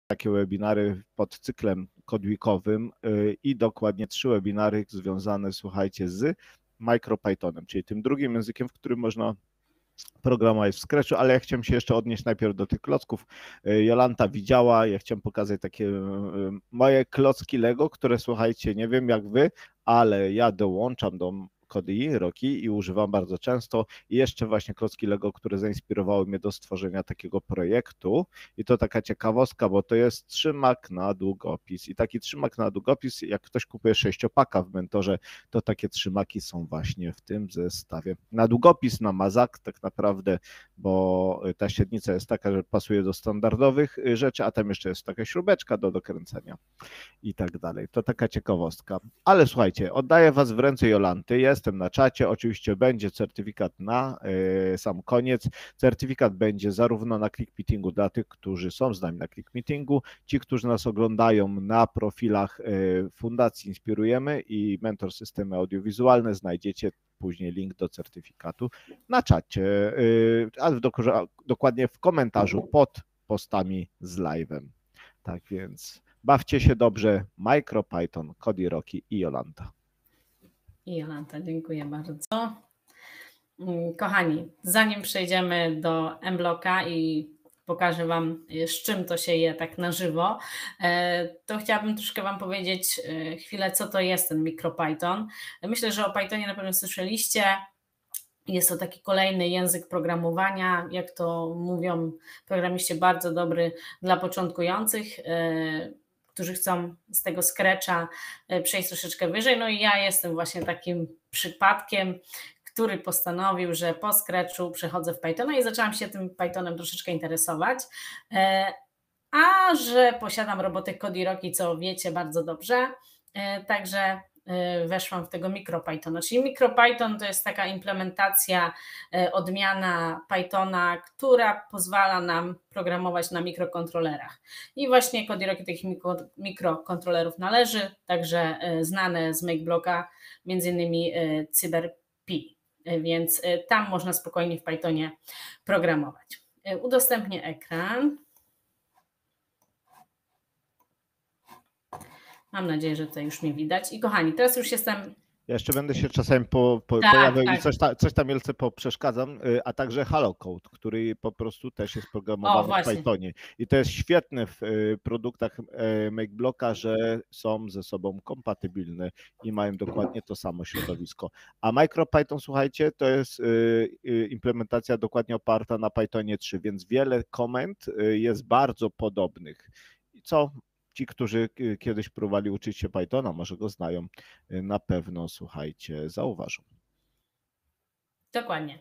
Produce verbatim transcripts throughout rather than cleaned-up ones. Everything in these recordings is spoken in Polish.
takie webinary pod cyklem Codweekowym i dokładnie trzy webinary związane, słuchajcie, z MicroPythonem, czyli tym drugim językiem, w którym można programować w Scratchu, ale ja chciałem się jeszcze odnieść najpierw do tych klocków. Jolanta widziała, ja chciałem pokazać takie moje klocki Lego, które, słuchajcie, nie wiem jak wy, ale ja dołączam do Kodi Roki i używam bardzo często. I jeszcze właśnie klocki Lego, które zainspirowały mnie do stworzenia takiego projektu. I to taka ciekawostka, bo to jest trzymak na długopis. I taki trzymak na długopis, jak ktoś kupuje sześciopaka w Mentorze, to takie trzymaki są właśnie w tym zestawie. Na długopis, na mazak tak naprawdę, bo ta średnica jest taka, że pasuje do standardowych rzeczy, a tam jeszcze jest taka śrubeczka do dokręcenia i tak dalej. To taka ciekawostka. Ale słuchajcie, oddaję was w ręce Jolanty. Jestem na czacie. Oczywiście będzie certyfikat na y, sam koniec. Certyfikat będzie zarówno na ClickMeetingu dla tych, którzy są z nami na ClickMeetingu, ci, którzy nas oglądają na profilach y, Fundacji Inspirujemy i Mentor Systemy Audiowizualne. Znajdziecie później link do certyfikatu na czacie, y, a w, dokładnie w komentarzu pod postami z live'em. Tak więc bawcie się dobrze. MicroPython, Kodi Roki i Jolanta. I Jolanta, dziękuję bardzo. Kochani, zanim przejdziemy do mBlocka i pokażę wam, z czym to się je tak na żywo, to chciałabym troszkę wam powiedzieć chwilę, co to jest ten MicroPython. Myślę, że o Pythonie na pewno słyszeliście. Jest to taki kolejny język programowania, jak to mówią programiści, bardzo dobry dla początkujących, którzy chcą z tego Scratcha przejść troszeczkę wyżej. No i ja jestem właśnie takim przypadkiem, który postanowił, że po Scratchu przechodzę w Pythona i zaczęłam się tym Pythonem troszeczkę interesować. A że posiadam robotek Kodi Roki, co wiecie bardzo dobrze, także weszłam w tego MicroPythona. Czyli MicroPython to jest taka implementacja, odmiana Pythona, która pozwala nam programować na mikrokontrolerach. I właśnie Kodi Roki takich mikrokontrolerów należy, także znane z MakeBlocka, między innymi CyberPi, więc tam można spokojnie w Pythonie programować. Udostępnię ekran. Mam nadzieję, że to już mnie widać. I kochani, teraz już jestem... Ja jeszcze będę się czasami po, po, tak, pojawiał tak. i coś, ta, coś tam wielce poprzeszkadzam, a także HelloCode, który po prostu też jest programowany o, w Pythonie. I to jest świetne w produktach MakeBlocka, że są ze sobą kompatybilne i mają dokładnie to samo środowisko. A MicroPython, słuchajcie, to jest implementacja dokładnie oparta na Pythonie trzy, więc wiele komend jest bardzo podobnych. Co ci, którzy kiedyś próbowali uczyć się Pythona, może go znają, na pewno, słuchajcie, zauważą. Dokładnie.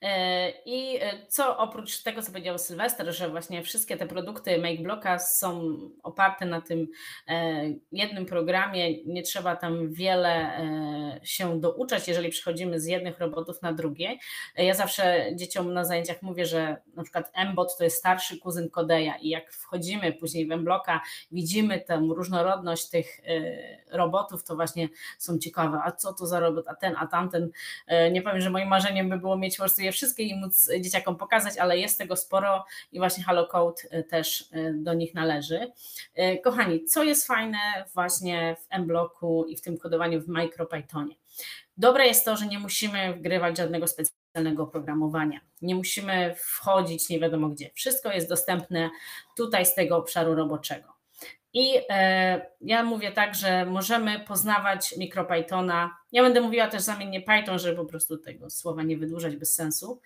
I co oprócz tego, co powiedział Sylwester, że właśnie wszystkie te produkty MakeBlocka są oparte na tym jednym programie, nie trzeba tam wiele się douczać, jeżeli przechodzimy z jednych robotów na drugie. Ja zawsze dzieciom na zajęciach mówię, że na przykład mbot to jest starszy kuzyn Code'a i jak wchodzimy później w mBlocka, widzimy tę różnorodność tych robotów, to właśnie są ciekawe, a co to za robot, a ten, a tamten. Nie powiem, że moim marzeniem by było mieć po prostu je wszystkie i móc dzieciakom pokazać, ale jest tego sporo i właśnie HelloCode też do nich należy. Kochani, co jest fajne właśnie w mBlocku i w tym kodowaniu w MicroPythonie? Dobre jest to, że nie musimy wgrywać żadnego specjalnego oprogramowania, nie musimy wchodzić nie wiadomo gdzie. Wszystko jest dostępne tutaj z tego obszaru roboczego. I ja mówię tak, że możemy poznawać MicroPythona. Ja będę mówiła też zamiennie Python, żeby po prostu tego słowa nie wydłużać bez sensu.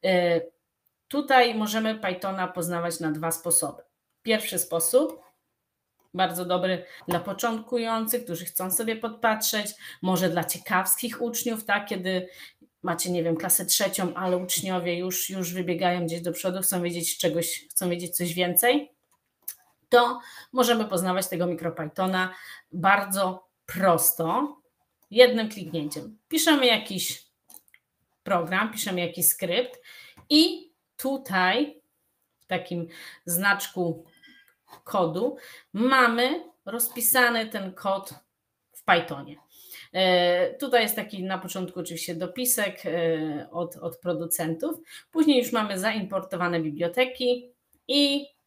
Tutaj możemy Pythona poznawać na dwa sposoby. Pierwszy sposób, bardzo dobry dla początkujących, którzy chcą sobie podpatrzeć, może dla ciekawskich uczniów, tak, kiedy macie, nie wiem, klasę trzecią, ale uczniowie już, już wybiegają gdzieś do przodu, chcą wiedzieć czegoś, chcą wiedzieć coś więcej, to możemy poznawać tego MicroPythona bardzo prosto, jednym kliknięciem. Piszemy jakiś program, piszemy jakiś skrypt i tutaj w takim znaczku kodu mamy rozpisany ten kod w Pythonie. Tutaj jest taki na początku oczywiście dopisek od, od producentów, później już mamy zaimportowane biblioteki i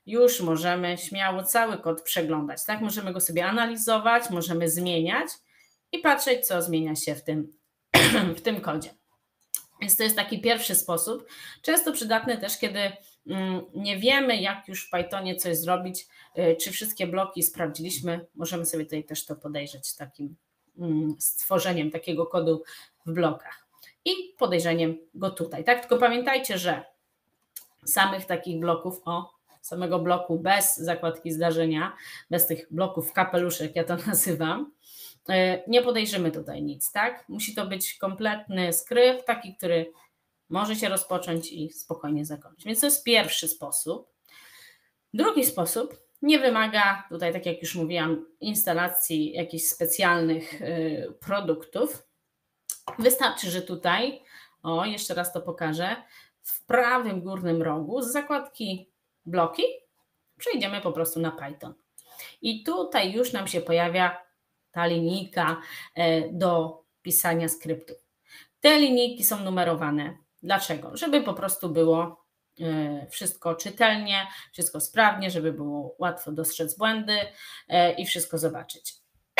już możemy śmiało cały kod przeglądać. Tak? Możemy go sobie analizować, możemy zmieniać i patrzeć, co zmienia się w tym, w tym kodzie. Więc to jest taki pierwszy sposób, często przydatny też, kiedy nie wiemy, jak już w Pythonie coś zrobić, czy wszystkie bloki sprawdziliśmy, możemy sobie tutaj też to podejrzeć takim stworzeniem takiego kodu w blokach i podejrzeniem go tutaj. Tak? Tylko pamiętajcie, że samych takich bloków, o, samego bloku bez zakładki zdarzenia, bez tych bloków kapeluszek, ja to nazywam, nie podejrzymy tutaj nic, tak? Musi to być kompletny skrypt, taki, który może się rozpocząć i spokojnie zakończyć. Więc to jest pierwszy sposób. Drugi sposób nie wymaga tutaj, tak jak już mówiłam, instalacji jakichś specjalnych produktów. Wystarczy, że tutaj, o, jeszcze raz to pokażę, w prawym górnym rogu z zakładki bloki przejdziemy po prostu na Python. I tutaj już nam się pojawia ta linijka do pisania skryptów. Te linijki są numerowane. Dlaczego? Żeby po prostu było wszystko czytelnie, wszystko sprawnie, żeby było łatwo dostrzec błędy i wszystko zobaczyć.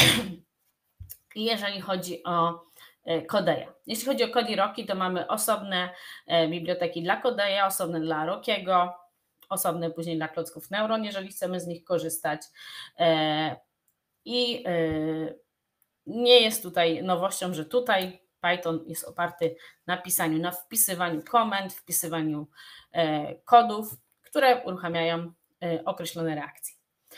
I jeżeli chodzi o Codeya. Jeśli chodzi o Kodiroki, to mamy osobne biblioteki dla Codeya, osobne dla Rockiego, osobne później dla klocków Neuron, jeżeli chcemy z nich korzystać. I nie jest tutaj nowością, że tutaj Python jest oparty na pisaniu, na wpisywaniu komend, wpisywaniu kodów, które uruchamiają określone reakcje.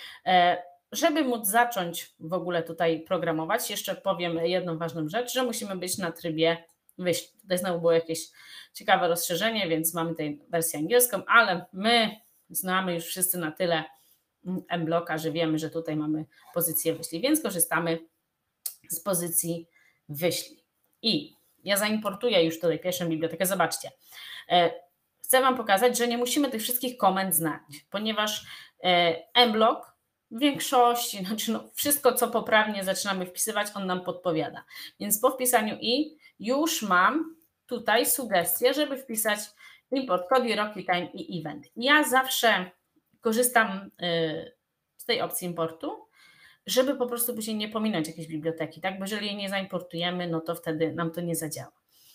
Żeby móc zacząć w ogóle tutaj programować, jeszcze powiem jedną ważną rzecz, że musimy być na trybie wyślij. Tutaj znowu było jakieś ciekawe rozszerzenie, więc mamy tutaj wersję angielską, ale my znamy już wszyscy na tyle mBlocka, że wiemy, że tutaj mamy pozycję wyślij, więc korzystamy z pozycji wyślij. I ja zaimportuję już tutaj pierwszą bibliotekę. Zobaczcie, chcę Wam pokazać, że nie musimy tych wszystkich komend znać, ponieważ mBlock w większości, znaczy no wszystko, co poprawnie zaczynamy wpisywać, on nam podpowiada. Więc po wpisaniu i już mam tutaj sugestię, żeby wpisać import Kodi, Rocky Time i event. Ja zawsze korzystam z tej opcji importu, żeby po prostu później nie pominąć jakiejś biblioteki, tak? Bo jeżeli jej nie zaimportujemy, no to wtedy nam to nie zadziała.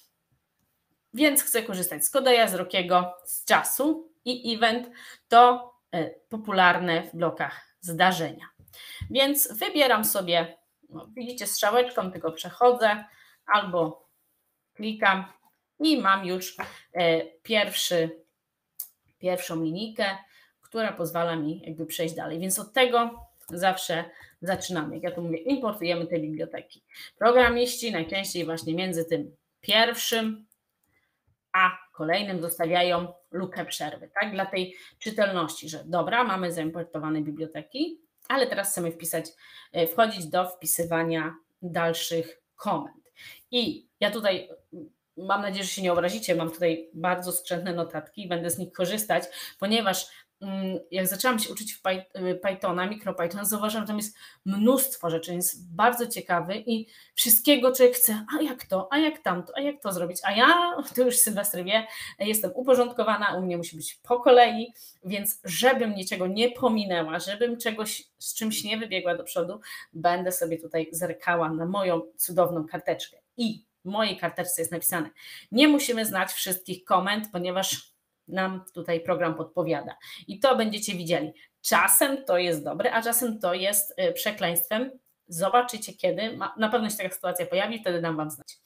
Więc chcę korzystać z Codeya, z Rockiego, z czasu i event to popularne w blokach zdarzenia. Więc wybieram sobie, no, widzicie, strzałeczką tylko przechodzę albo klikam i mam już pierwszy, pierwszą linijkę, która pozwala mi jakby przejść dalej. Więc od tego zawsze zaczynamy. Jak ja tu mówię, importujemy te biblioteki. Programiści najczęściej właśnie między tym pierwszym a kolejnym zostawiają lukę przerwy, tak? Dla tej czytelności, że dobra, mamy zaimportowane biblioteki, ale teraz chcemy wpisać, wchodzić do wpisywania dalszych komend. I ja tutaj mam nadzieję, że się nie obrazicie, mam tutaj bardzo skrzętne notatki i będę z nich korzystać, ponieważ jak zaczęłam się uczyć w Pythona, MicroPython, zauważyłam, że tam jest mnóstwo rzeczy, jest bardzo ciekawy i wszystkiego człowiek chce, a jak to, a jak tamto, a jak to zrobić, a ja, to już Sylwester wie, jestem uporządkowana, u mnie musi być po kolei, więc żebym niczego nie pominęła, żebym czegoś z czymś nie wybiegła do przodu, będę sobie tutaj zerkała na moją cudowną karteczkę i w mojej karteczce jest napisane, nie musimy znać wszystkich komend, ponieważ nam tutaj program podpowiada. I to będziecie widzieli. Czasem to jest dobre, a czasem to jest przekleństwem. Zobaczycie kiedy. Na pewno się taka sytuacja pojawi, wtedy dam Wam znać.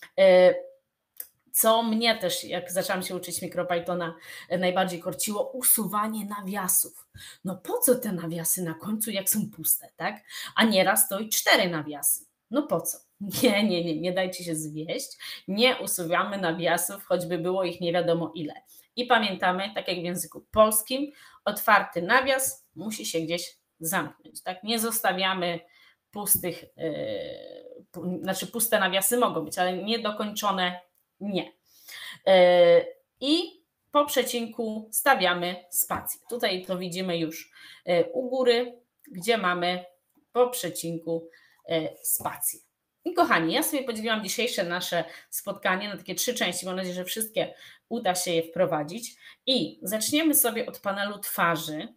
Co mnie też, jak zaczęłam się uczyć MicroPythona, najbardziej korciło, usuwanie nawiasów. No po co te nawiasy na końcu, jak są puste, tak? A nieraz to i cztery nawiasy. No po co? Nie, nie, nie, nie dajcie się zwieść. Nie usuwamy nawiasów, choćby było ich nie wiadomo ile. I pamiętamy, tak jak w języku polskim, otwarty nawias musi się gdzieś zamknąć. Tak? Nie zostawiamy pustych, yy, znaczy puste nawiasy mogą być, ale niedokończone nie. Yy, I po przecinku stawiamy spację. Tutaj to widzimy już yy, u góry, gdzie mamy po przecinku yy, spację. I kochani, ja sobie podzieliłam dzisiejsze nasze spotkanie na takie trzy części. Mam nadzieję, że wszystkie uda się je wprowadzić. I zaczniemy sobie od panelu twarzy.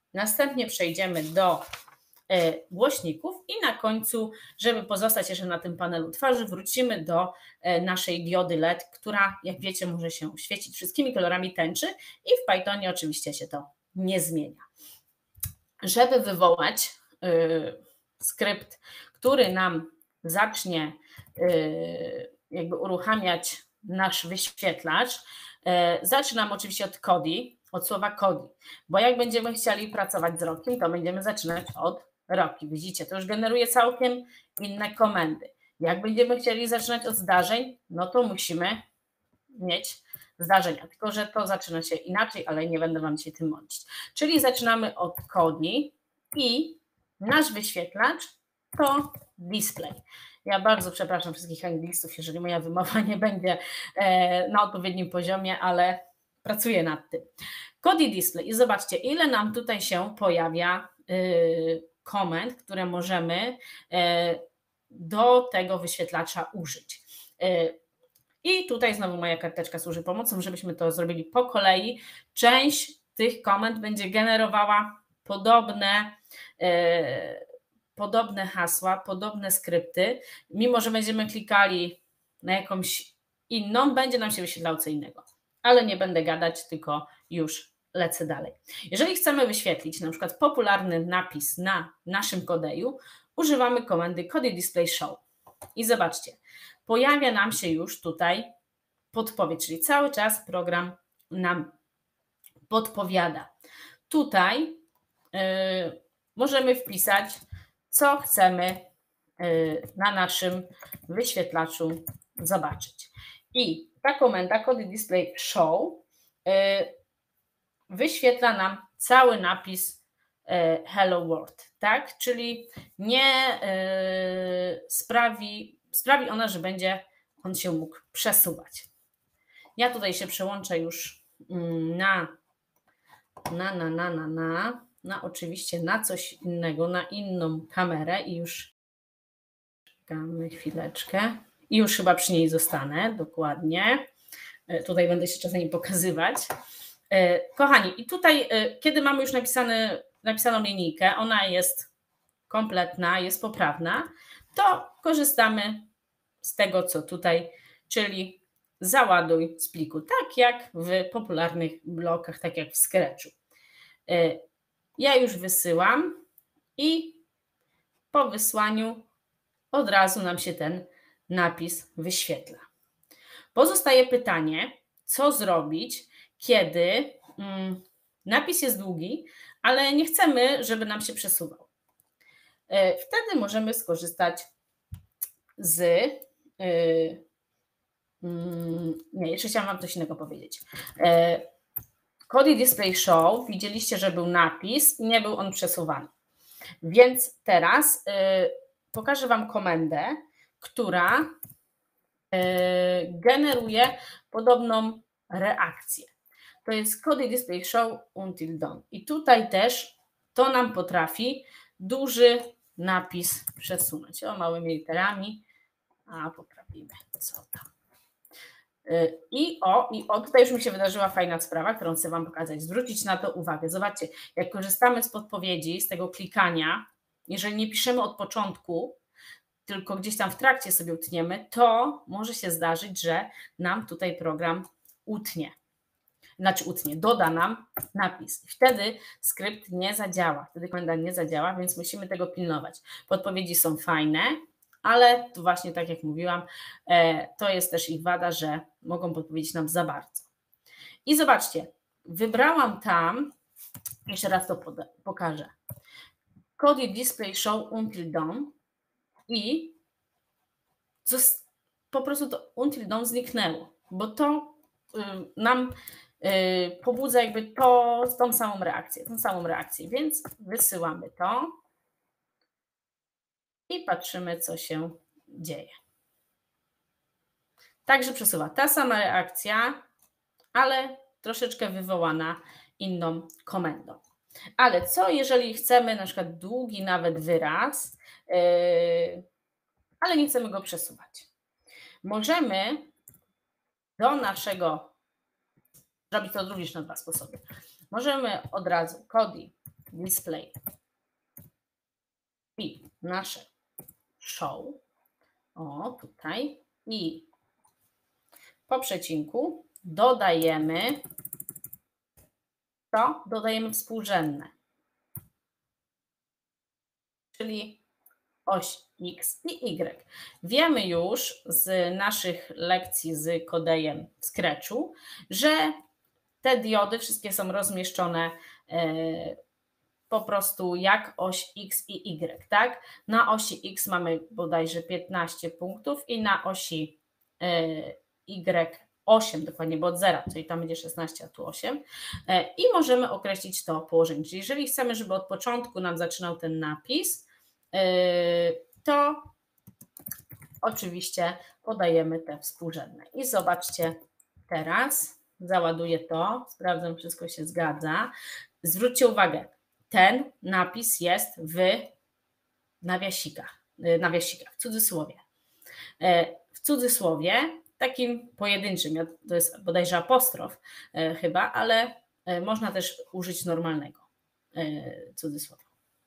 Następnie przejdziemy do głośników i na końcu, żeby pozostać jeszcze na tym panelu twarzy, wrócimy do naszej diody L E D, która, jak wiecie, może się świecić wszystkimi kolorami tęczy i w Pythonie oczywiście się to nie zmienia. Żeby wywołać y, skrypt, który nam zacznie y, jakby uruchamiać nasz wyświetlacz, y, zaczynam oczywiście od Kodi, od słowa Kodi, bo jak będziemy chcieli pracować z rokiem, to będziemy zaczynać od roki. Widzicie, to już generuje całkiem inne komendy. Jak będziemy chcieli zaczynać od zdarzeń, no to musimy mieć zdarzenia, tylko że to zaczyna się inaczej, ale nie będę Wam dzisiaj tym mącić. Czyli zaczynamy od Kodi i nasz wyświetlacz to display. Ja bardzo przepraszam wszystkich anglistów, jeżeli moja wymowa nie będzie na odpowiednim poziomie, ale pracuję nad tym. Kodi display i zobaczcie, ile nam tutaj się pojawia komend, które możemy do tego wyświetlacza użyć. I tutaj znowu moja karteczka służy pomocą, żebyśmy to zrobili po kolei. Część tych komend będzie generowała podobne, podobne hasła, podobne skrypty. Mimo że będziemy klikali na jakąś inną, będzie nam się wyświetlało co innego. Ale nie będę gadać, tylko już lecę dalej. Jeżeli chcemy wyświetlić na przykład popularny napis na naszym kodeju, używamy komendy Kodi Display Show. I zobaczcie, pojawia nam się już tutaj podpowiedź, czyli cały czas program nam podpowiada. Tutaj yy, możemy wpisać, co chcemy yy, na naszym wyświetlaczu zobaczyć. I ta komenda Kodi Display Show yy, wyświetla nam cały napis yy, Hello World, tak? Czyli nie yy, sprawi, sprawi ona, że będzie on się mógł przesuwać. Ja tutaj się przełączę już na, na, na, na, na, na, na oczywiście na coś innego, na inną kamerę i już czekamy chwileczkę i już chyba przy niej zostanę, dokładnie. Tutaj będę się czasami pokazywać. Kochani, i tutaj, kiedy mamy już napisane, napisaną linijkę, ona jest kompletna, jest poprawna, to korzystamy z tego, co tutaj, czyli załaduj z pliku, tak jak w popularnych blokach, tak jak w Scratchu. Ja już wysyłam i po wysłaniu od razu nam się ten napis wyświetla. Pozostaje pytanie, co zrobić, kiedy mm, napis jest długi, ale nie chcemy, żeby nam się przesuwał. Wtedy możemy skorzystać z... Yy, Nie, jeszcze chciałam Wam coś innego powiedzieć. Kodi Display Show, widzieliście, że był napis i nie był on przesuwany. Więc teraz pokażę Wam komendę, która generuje podobną reakcję. To jest Kodi Display Show Until Done. I tutaj też to nam potrafi duży napis przesunąć. O, małymi literami. A, poprawimy. Co tam? I o, i o, tutaj już mi się wydarzyła fajna sprawa, którą chcę Wam pokazać. Zwrócić na to uwagę. Zobaczcie, jak korzystamy z podpowiedzi, z tego klikania, jeżeli nie piszemy od początku, tylko gdzieś tam w trakcie sobie utniemy, to może się zdarzyć, że nam tutaj program utnie. Znaczy utnie, doda nam napis. Wtedy skrypt nie zadziała, wtedy komenda nie zadziała, więc musimy tego pilnować. Podpowiedzi są fajne, ale tu właśnie tak jak mówiłam, to jest też ich wada, że mogą podpowiedzieć nam za bardzo. I zobaczcie, wybrałam tam, jeszcze raz to pokażę, Kodi Display Show Until Done i po prostu to Until Done zniknęło, bo to nam pobudza jakby to, tą samą reakcję, tą samą reakcję, więc wysyłamy to i patrzymy, co się dzieje. Także przesuwa ta sama reakcja, ale troszeczkę wywołana inną komendą. Ale co jeżeli chcemy na przykład długi nawet wyraz, yy, ale nie chcemy go przesuwać? Możemy do naszego, zrobić to również na dwa sposoby. Możemy od razu Kodi display i nasze show, o tutaj, i po przecinku dodajemy to, dodajemy współrzędne, czyli oś X i Y. Wiemy już z naszych lekcji z Kodejem w Scratchu, że te diody wszystkie są rozmieszczone po prostu jak oś X i Y, tak? Na osi X mamy bodajże piętnaście punktów i na osi Y osiem, dokładnie, bo od zera, czyli tam będzie szesnaście, a tu osiem. I możemy określić to położenie. Czyli jeżeli chcemy, żeby od początku nam zaczynał ten napis, to oczywiście podajemy te współrzędne. I zobaczcie teraz, załaduję to, sprawdzam, wszystko się zgadza. Zwróćcie uwagę, ten napis jest w nawiasikach, nawiasikach, w cudzysłowie. W cudzysłowie takim pojedynczym, to jest bodajże apostrof chyba, ale można też użyć normalnego cudzysłowia.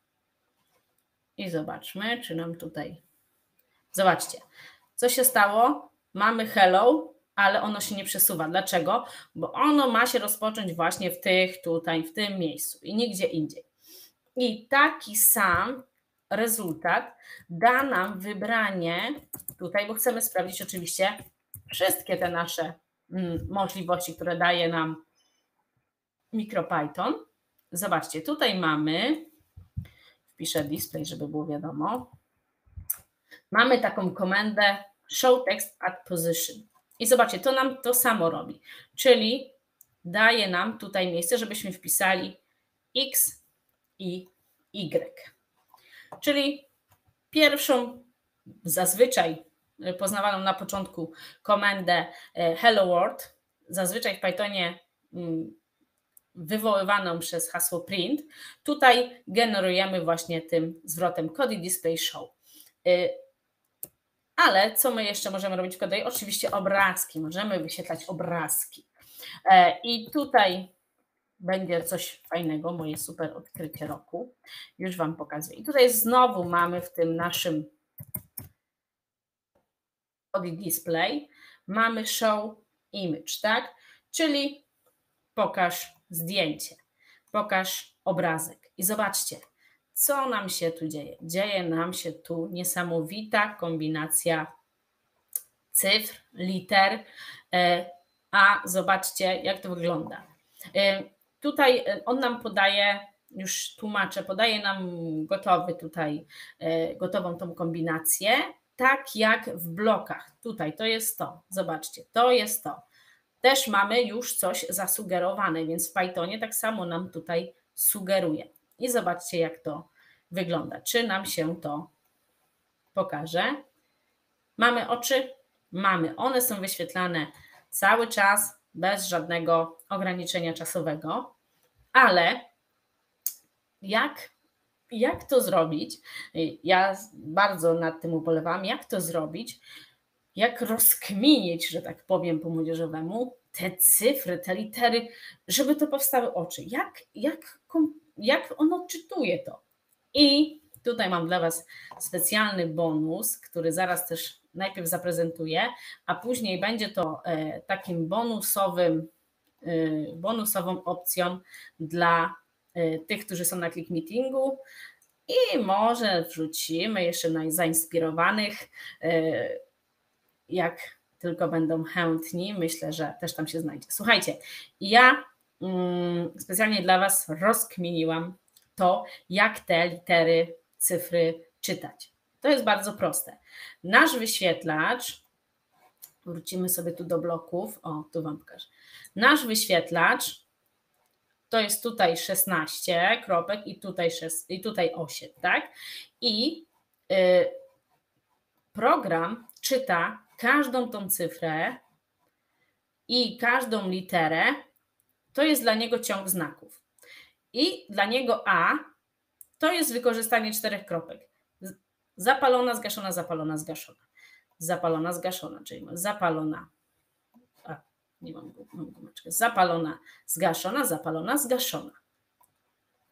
I zobaczmy, czy nam tutaj... Zobaczcie, co się stało? Mamy hello, ale ono się nie przesuwa. Dlaczego? Bo ono ma się rozpocząć właśnie w tych, tutaj, w tym miejscu i nigdzie indziej. I taki sam rezultat da nam wybranie tutaj, bo chcemy sprawdzić oczywiście wszystkie te nasze mm, możliwości, które daje nam MicroPython. Zobaczcie, tutaj mamy, wpiszę display, żeby było wiadomo, mamy taką komendę show text at position. I zobaczcie, to nam to samo robi, czyli daje nam tutaj miejsce, żebyśmy wpisali X i Y. Czyli pierwszą zazwyczaj poznawaną na początku komendę hello world, zazwyczaj w Pythonie wywoływaną przez hasło print, tutaj generujemy właśnie tym zwrotem cody display show. Ale co my jeszcze możemy robić w Kodeju? Oczywiście obrazki, możemy wyświetlać obrazki. I tutaj będzie coś fajnego, moje super odkrycie roku. Już Wam pokazuję. I tutaj znowu mamy w tym naszym Cody display, mamy show image, tak? Czyli pokaż zdjęcie, pokaż obrazek. I zobaczcie, co nam się tu dzieje. Dzieje nam się tu niesamowita kombinacja cyfr, liter, a zobaczcie, jak to wygląda. Tutaj on nam podaje, już tłumaczę, podaje nam gotowy tutaj, gotową tą kombinację, tak jak w blokach. Tutaj to jest to, zobaczcie, to jest to. Też mamy już coś zasugerowane, więc w Pythonie tak samo nam tutaj sugeruje. I zobaczcie, jak to wygląda. Czy nam się to pokaże? Mamy oczy? Mamy. One są wyświetlane cały czas, bez żadnego ograniczenia czasowego, ale jak, jak to zrobić? Ja bardzo nad tym ubolewam. Jak to zrobić? Jak rozkminić, że tak powiem po młodzieżowemu, te cyfry, te litery, żeby to powstały oczy. Jak, jak, jak on odczytuje to? I tutaj mam dla Was specjalny bonus, który zaraz też najpierw zaprezentuję, a później będzie to takim bonusowym, bonusową opcją dla tych, którzy są na Click Meetingu i może wrzucimy jeszcze na zainspirowanych, jak tylko będą chętni, myślę, że też tam się znajdzie. Słuchajcie, ja specjalnie dla Was rozkminiłam to, jak te litery, cyfry czytać. To jest bardzo proste. Nasz wyświetlacz, wrócimy sobie tu do bloków, o, tu Wam pokażę. Nasz wyświetlacz to jest tutaj szesnaście kropek i tutaj, sześć, i tutaj osiem, tak? I y, program czyta każdą tą cyfrę i każdą literę, to jest dla niego ciąg znaków. I dla niego A to jest wykorzystanie czterech kropek. Zapalona, zgaszona, zapalona, zgaszona. Zapalona, zgaszona, czyli zapalona. A, nie mam, mam gumeczkę. Zapalona, zgaszona, zapalona, zgaszona.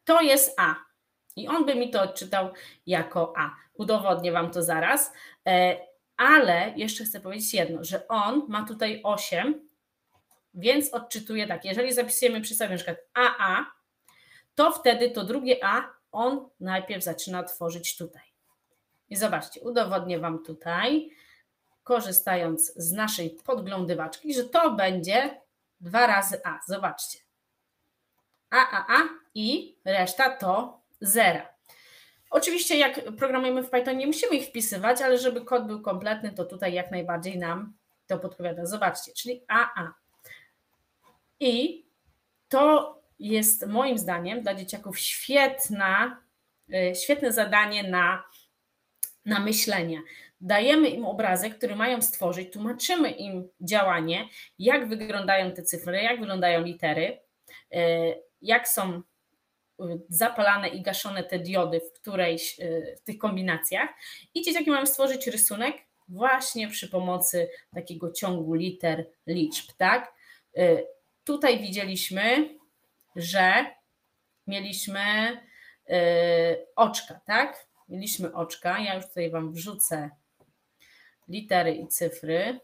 to jest A. I on by mi to odczytał jako A. Udowodnię Wam to zaraz. Ale jeszcze chcę powiedzieć jedno, że on ma tutaj osiem, więc odczytuje tak. Jeżeli zapisujemy przy sobie na przykład A A, to wtedy to drugie A on najpierw zaczyna tworzyć tutaj. I zobaczcie, udowodnię Wam tutaj, korzystając z naszej podglądywaczki, że to będzie dwa razy A. Zobaczcie. A, A, A i reszta to zera. Oczywiście jak programujemy w Pythonie, nie musimy ich wpisywać, ale żeby kod był kompletny, to tutaj jak najbardziej nam to podpowiada. Zobaczcie, czyli A, A. I to jest moim zdaniem dla dzieciaków świetna, świetne zadanie na, na myślenie. Dajemy im obrazek, który mają stworzyć, tłumaczymy im działanie, jak wyglądają te cyfry, jak wyglądają litery, jak są zapalane i gaszone te diody w którejś w tych kombinacjach i dzieciaki mają stworzyć rysunek właśnie przy pomocy takiego ciągu liter, liczb, tak? Tutaj widzieliśmy, że mieliśmy oczka, tak? Mieliśmy oczka, ja już tutaj Wam wrzucę litery i cyfry.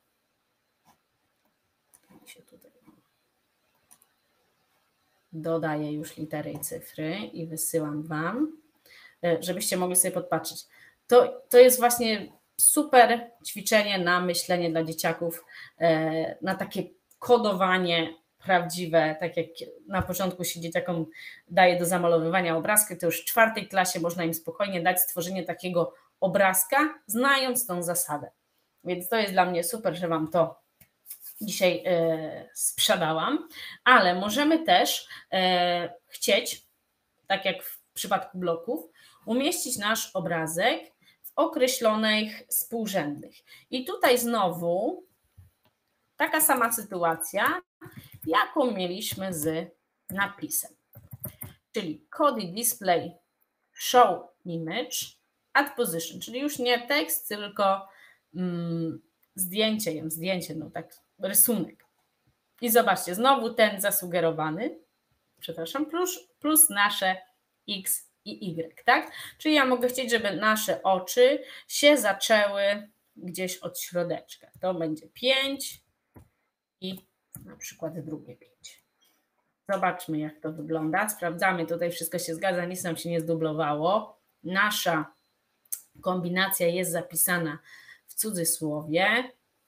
Dodaję już litery i cyfry i wysyłam Wam, żebyście mogli sobie podpatrzeć. To, to jest właśnie super ćwiczenie na myślenie dla dzieciaków, na takie kodowanie prawdziwe, tak jak na początku się dzieciakom daje do zamalowywania obrazki, to już w czwartej klasie można im spokojnie dać stworzenie takiego obrazka, znając tą zasadę. Więc to jest dla mnie super, że Wam to dzisiaj e, sprzedałam, ale możemy też e, chcieć, tak jak w przypadku bloków, umieścić nasz obrazek w określonych współrzędnych. I tutaj znowu taka sama sytuacja, jaką mieliśmy z napisem. Czyli Kody Display Show Image at Position, czyli już nie tekst, tylko mm, zdjęcie, zdjęcie, no tak, rysunek. I zobaczcie, znowu ten zasugerowany, przepraszam, plus, plus nasze X i Y, tak? Czyli ja mogę chcieć, żeby nasze oczy się zaczęły gdzieś od środeczka. To będzie pięć i na przykład drugie pięć. Zobaczmy, jak to wygląda. Sprawdzamy, tutaj wszystko się zgadza, nic nam się nie zdublowało. Nasza kombinacja jest zapisana w cudzysłowie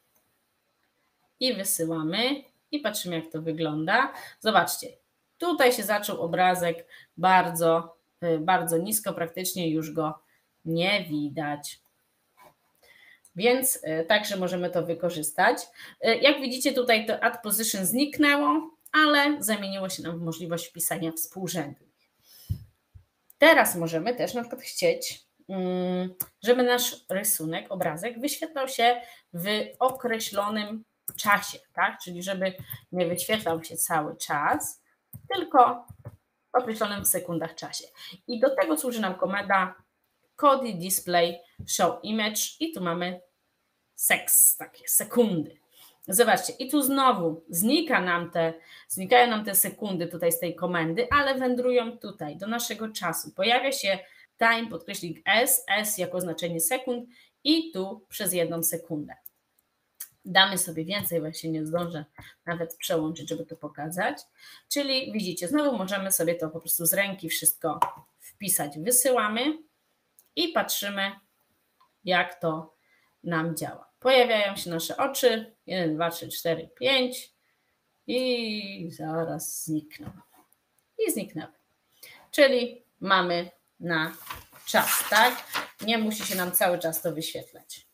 i wysyłamy i patrzymy, jak to wygląda. Zobaczcie, tutaj się zaczął obrazek bardzo, bardzo nisko, praktycznie już go nie widać. Więc także możemy to wykorzystać. Jak widzicie, tutaj to add position zniknęło, ale zamieniło się nam w możliwość wpisania współrzędnych. Teraz możemy też na przykład chcieć, żeby nasz rysunek, obrazek wyświetlał się w określonym czasie, tak? Czyli żeby nie wyświetlał się cały czas, tylko w określonym sekundach czasie. I do tego służy nam komenda Kody Display Show Image i tu mamy seks, takie sekundy. Zobaczcie, i tu znowu znika nam te, znikają nam te sekundy tutaj z tej komendy, ale wędrują tutaj do naszego czasu. Pojawia się time, podkreśnik S, S jako znaczenie sekund i tu przez jedną sekundę. Damy sobie więcej, bo ja się nie zdążę nawet przełączyć, żeby to pokazać. Czyli widzicie, znowu możemy sobie to po prostu z ręki wszystko wpisać. Wysyłamy i patrzymy, jak to nam działa. Pojawiają się nasze oczy, jeden, dwa, trzy, cztery, pięć i zaraz znikną. I zniknęły. Czyli mamy na czas, tak? Nie musi się nam cały czas to wyświetlać.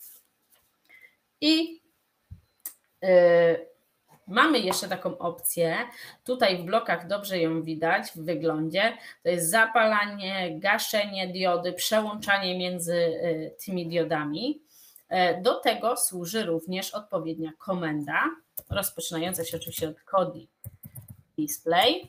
I yy, mamy jeszcze taką opcję, tutaj w blokach dobrze ją widać w wyglądzie, to jest zapalanie, gaszenie diody, przełączanie między yy, tymi diodami. Do tego służy również odpowiednia komenda, rozpoczynająca się oczywiście od Kody Display.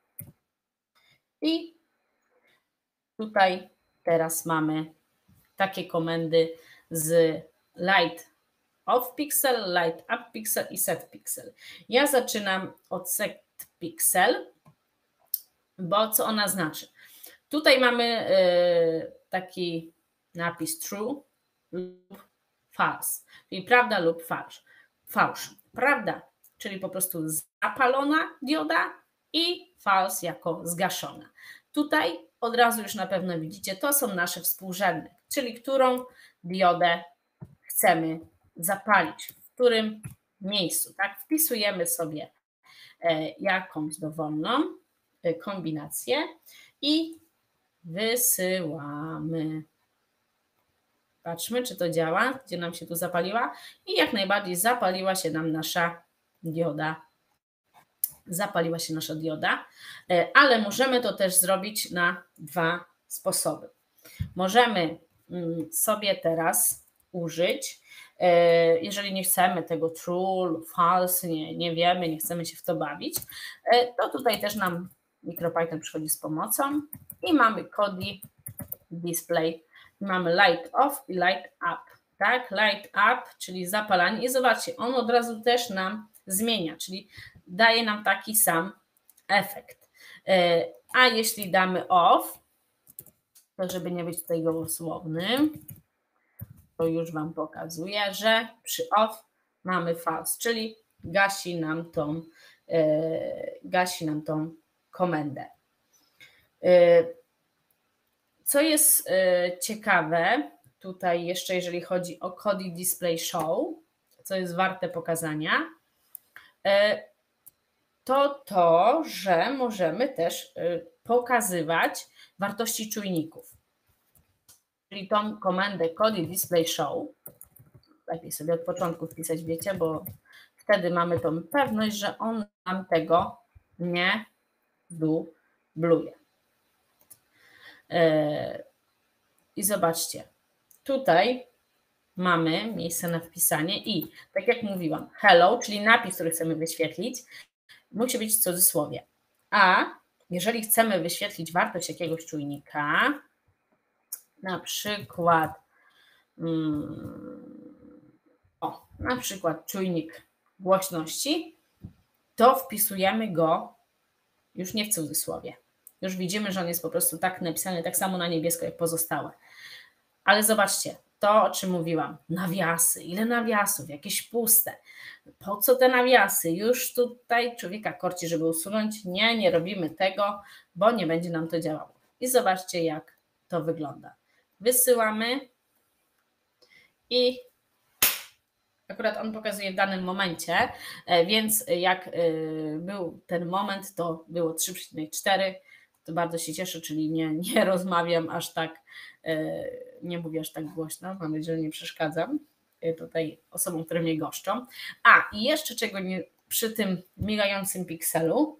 I tutaj teraz mamy takie komendy z Light Off Pixel, Light Up Pixel i Set Pixel. Ja zaczynam od Set Pixel bo co ona znaczy? Tutaj mamy taki napis true lub false, czyli prawda lub fałsz. Fałsz. Prawda, czyli po prostu zapalona dioda i false jako zgaszona. Tutaj od razu już na pewno widzicie, to są nasze współrzędne, czyli którą diodę chcemy zapalić, w którym miejscu. Tak? Wpisujemy sobie jakąś dowolną kombinację i wysyłamy. Patrzmy, czy to działa, gdzie nam się tu zapaliła i jak najbardziej zapaliła się nam nasza dioda. Zapaliła się nasza dioda, ale możemy to też zrobić na dwa sposoby. Możemy sobie teraz użyć, jeżeli nie chcemy tego true lub false, nie, nie wiemy, nie chcemy się w to bawić, to tutaj też nam MicroPython przychodzi z pomocą i mamy Kodi display, mamy light off i light up, tak? Light up, czyli zapalanie i zobaczcie, on od razu też nam zmienia, czyli daje nam taki sam efekt. A jeśli damy off, to żeby nie być tutaj gołosłownym, to już Wam pokazuję, że przy off mamy false, czyli gasi nam tą, gasi nam tą komendę. Co jest ciekawe, tutaj jeszcze jeżeli chodzi o Kodi Display Show, co jest warte pokazania, to to, że możemy też pokazywać wartości czujników. Czyli tą komendę Kodi Display Show, lepiej sobie od początku wpisać, wiecie, bo wtedy mamy tą pewność, że on nam tego nie dubluje. I zobaczcie, tutaj mamy miejsce na wpisanie i tak jak mówiłam, hello, czyli napis, który chcemy wyświetlić, musi być w cudzysłowie. A jeżeli chcemy wyświetlić wartość jakiegoś czujnika, na przykład hmm, o, na przykład czujnik głośności, to wpisujemy go już nie w cudzysłowie. Już widzimy, że on jest po prostu tak napisany, tak samo na niebiesko jak pozostałe. Ale zobaczcie, to o czym mówiłam, nawiasy, ile nawiasów, jakieś puste. Po co te nawiasy? Już tutaj człowieka korci, żeby usunąć. Nie, nie robimy tego, bo nie będzie nam to działało. I zobaczcie, jak to wygląda. Wysyłamy i akurat on pokazuje w danym momencie, więc jak był ten moment, to było trzy przecinek cztery. To bardzo się cieszę, czyli nie, nie rozmawiam aż tak, nie mówię aż tak głośno, mam nadzieję, że nie przeszkadzam tutaj osobom, które mnie goszczą. A i jeszcze czego nie, przy tym migającym pikselu,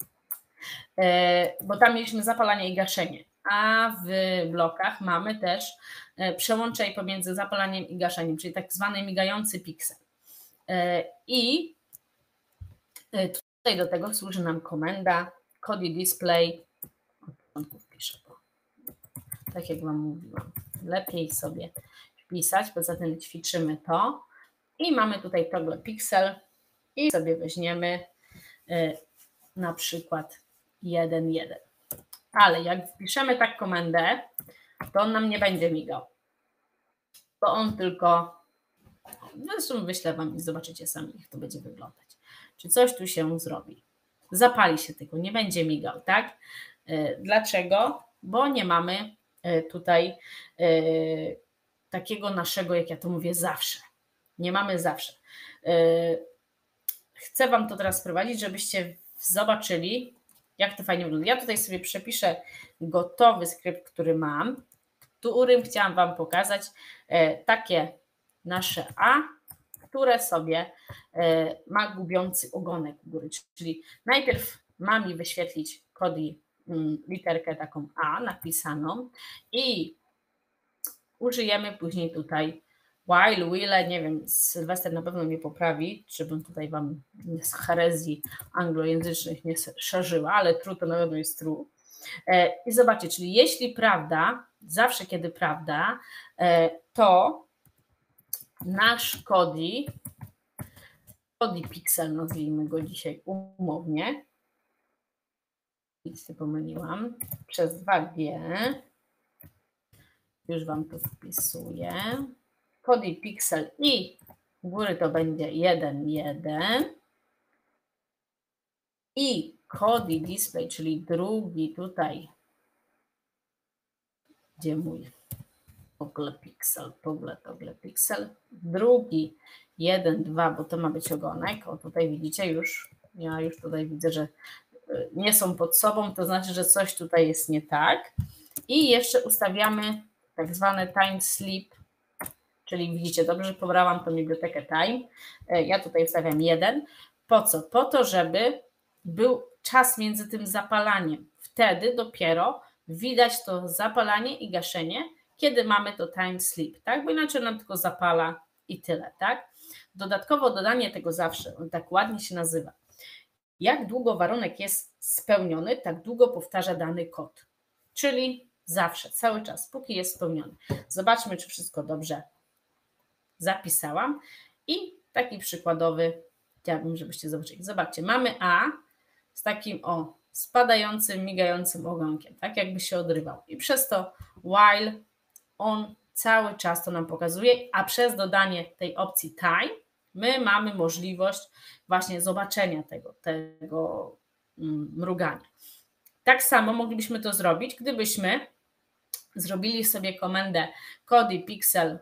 bo tam mieliśmy zapalanie i gaszenie, a w blokach mamy też przełączaj pomiędzy zapalaniem i gaszeniem, czyli tak zwany migający piksel. I tutaj do tego służy nam komenda Kodi Display. Od początku wpiszę, bo tak jak Wam mówiłam, lepiej sobie wpisać, poza tym ćwiczymy to i mamy tutaj toggle pixel i sobie weźmiemy na przykład jeden jeden. Ale jak wpiszemy tak komendę, to on nam nie będzie migał, bo on tylko, zresztą wyślę Wam i zobaczycie sami, jak to będzie wyglądać. Czy coś tu się zrobi. Zapali się tylko, nie będzie migał, tak? Dlaczego? Bo nie mamy tutaj takiego naszego, jak ja to mówię, zawsze. Nie mamy zawsze. Chcę Wam to teraz wprowadzić, żebyście zobaczyli, jak to fajnie wygląda. Ja tutaj sobie przepiszę gotowy skrypt, który mam, którym chciałam Wam pokazać takie nasze A, które sobie ma gubiący ogonek u góry. Czyli najpierw ma mi wyświetlić Kodi literkę taką A napisaną i użyjemy później tutaj while, will, nie wiem, Sylwester na pewno mnie poprawi, żebym tutaj Wam z herezji anglojęzycznych nie szerzyła, ale true to na pewno jest true. I zobaczcie, czyli jeśli prawda, zawsze kiedy prawda, to nasz Kodi, Kodi Pixel, nazwijmy go dzisiaj umownie, Nic się pomyliłam. Przez dwa G. Już Wam to wpisuję. Kody Pixel i u góry to będzie jeden jeden. I Kody Display, czyli drugi tutaj, gdzie mój toggle pixel, toggle, toggle pixel, drugi jeden dwa, bo to ma być ogonek. O, tutaj widzicie już, ja już tutaj widzę, że nie są pod sobą, to znaczy, że coś tutaj jest nie tak. I jeszcze ustawiamy tak zwane time sleep, czyli widzicie, dobrze, że pobrałam tą bibliotekę time. Ja tutaj ustawiam jeden. Po co? Po to, żeby był czas między tym zapalaniem. Wtedy dopiero widać to zapalanie i gaszenie, kiedy mamy to time sleep, tak? Bo inaczej nam tylko zapala i tyle, tak? Dodatkowo dodanie tego zawsze, on tak ładnie się nazywa. Jak długo warunek jest spełniony, tak długo powtarza dany kod. Czyli zawsze, cały czas, póki jest spełniony. Zobaczmy, czy wszystko dobrze zapisałam. I taki przykładowy, chciałabym, żebyście zobaczyli. Zobaczcie, mamy A z takim o spadającym, migającym ogonkiem, tak jakby się odrywał. I przez to while on cały czas to nam pokazuje, a przez dodanie tej opcji time my mamy możliwość właśnie zobaczenia tego, tego mrugania. Tak samo moglibyśmy to zrobić, gdybyśmy zrobili sobie komendę Kody Pixel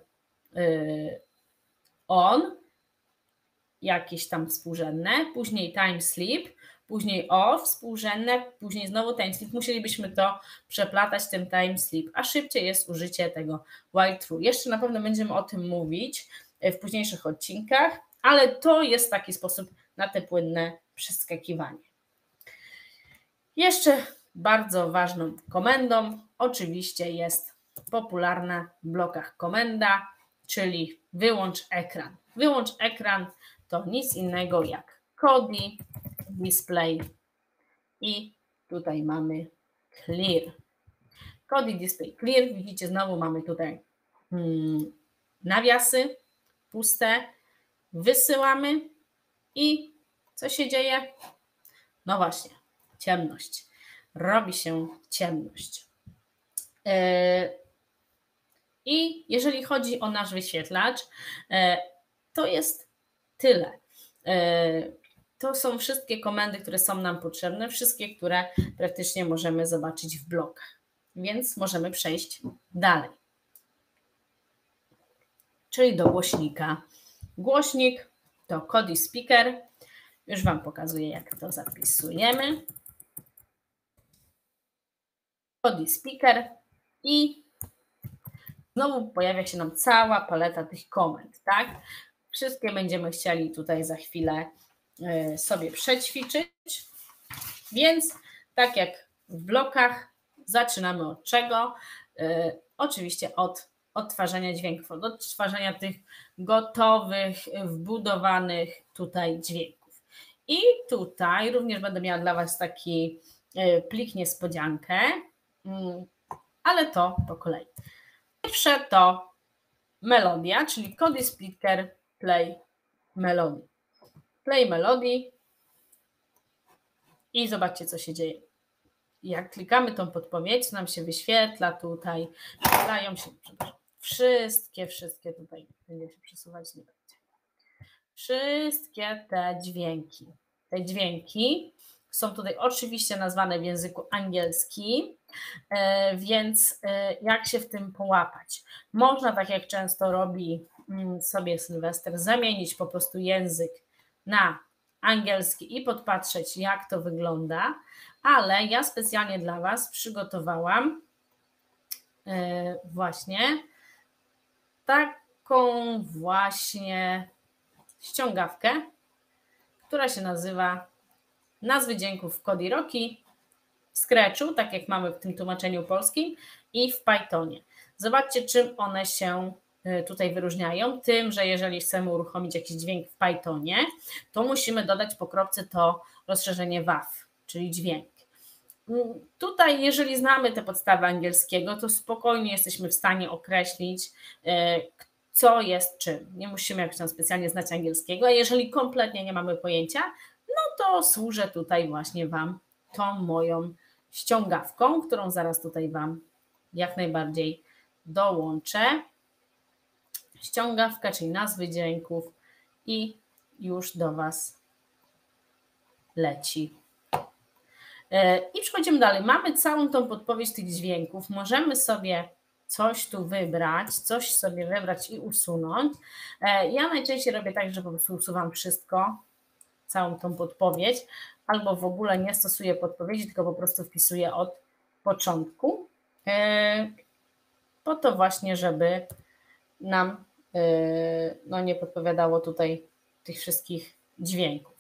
on, jakieś tam współrzędne, później time sleep, później off, współrzędne, później znowu time sleep. Musielibyśmy to przeplatać tym time sleep, a szybciej jest użycie tego while true. Jeszcze na pewno będziemy o tym mówić w późniejszych odcinkach, ale to jest taki sposób na te płynne przeskakiwanie. Jeszcze bardzo ważną komendą oczywiście jest popularna w blokach komenda, czyli wyłącz ekran. Wyłącz ekran to nic innego jak Kody Display i tutaj mamy clear. Kody Display clear, widzicie, znowu mamy tutaj hmm, nawiasy puste, wysyłamy i co się dzieje? No właśnie, ciemność. Robi się ciemność. Yy, I jeżeli chodzi o nasz wyświetlacz, yy, to jest tyle. Yy, to są wszystkie komendy, które są nam potrzebne, wszystkie, które praktycznie możemy zobaczyć w blokach. Więc możemy przejść dalej. Czyli do głośnika. Głośnik to Kody Speaker. Już Wam pokazuję, jak to zapisujemy. Kody Speaker i znowu pojawia się nam cała paleta tych komend, tak? Wszystkie będziemy chcieli tutaj za chwilę sobie przećwiczyć. Więc tak jak w blokach, zaczynamy od czego? Yy, oczywiście od odtwarzania dźwięków, od odtwarzania tych gotowych, wbudowanych tutaj dźwięków. I tutaj również będę miała dla Was taki plik niespodziankę, ale to po kolei. Pierwsze to melodia, czyli Kody Speaker Play Melody. Play Melody i zobaczcie, co się dzieje. Jak klikamy tą podpowiedź, nam się wyświetla tutaj, wyświetlają się, przepraszam, wszystkie, wszystkie tutaj, będzie się przesuwać, nie będzie. Wszystkie te dźwięki. Te dźwięki są tutaj oczywiście nazwane w języku angielskim, więc jak się w tym połapać? Można, tak jak często robi sobie Sylwester, zamienić po prostu język na angielski i podpatrzeć, jak to wygląda, ale ja specjalnie dla Was przygotowałam właśnie taką właśnie ściągawkę, która się nazywa Nazwy dźwięków w Kodi Roki, w Scratchu, tak jak mamy w tym tłumaczeniu polskim, i w Pythonie. Zobaczcie, czym one się tutaj wyróżniają. Tym, że jeżeli chcemy uruchomić jakiś dźwięk w Pythonie, to musimy dodać po kropce to rozszerzenie W A V, czyli dźwięk. Tutaj, jeżeli znamy te podstawy angielskiego, to spokojnie jesteśmy w stanie określić, co jest czym. Nie musimy jakoś tam specjalnie znać angielskiego, a jeżeli kompletnie nie mamy pojęcia, no to służę tutaj właśnie Wam tą moją ściągawką, którą zaraz tutaj Wam jak najbardziej dołączę. Ściągawka, czyli nazwy dźwięków i już do Was leci. I przechodzimy dalej. Mamy całą tą podpowiedź tych dźwięków. Możemy sobie coś tu wybrać, coś sobie wybrać i usunąć. Ja najczęściej robię tak, że po prostu usuwam wszystko, całą tą podpowiedź, albo w ogóle nie stosuję podpowiedzi, tylko po prostu wpisuję od początku, po to właśnie, żeby nam no, nie podpowiadało tutaj tych wszystkich dźwięków.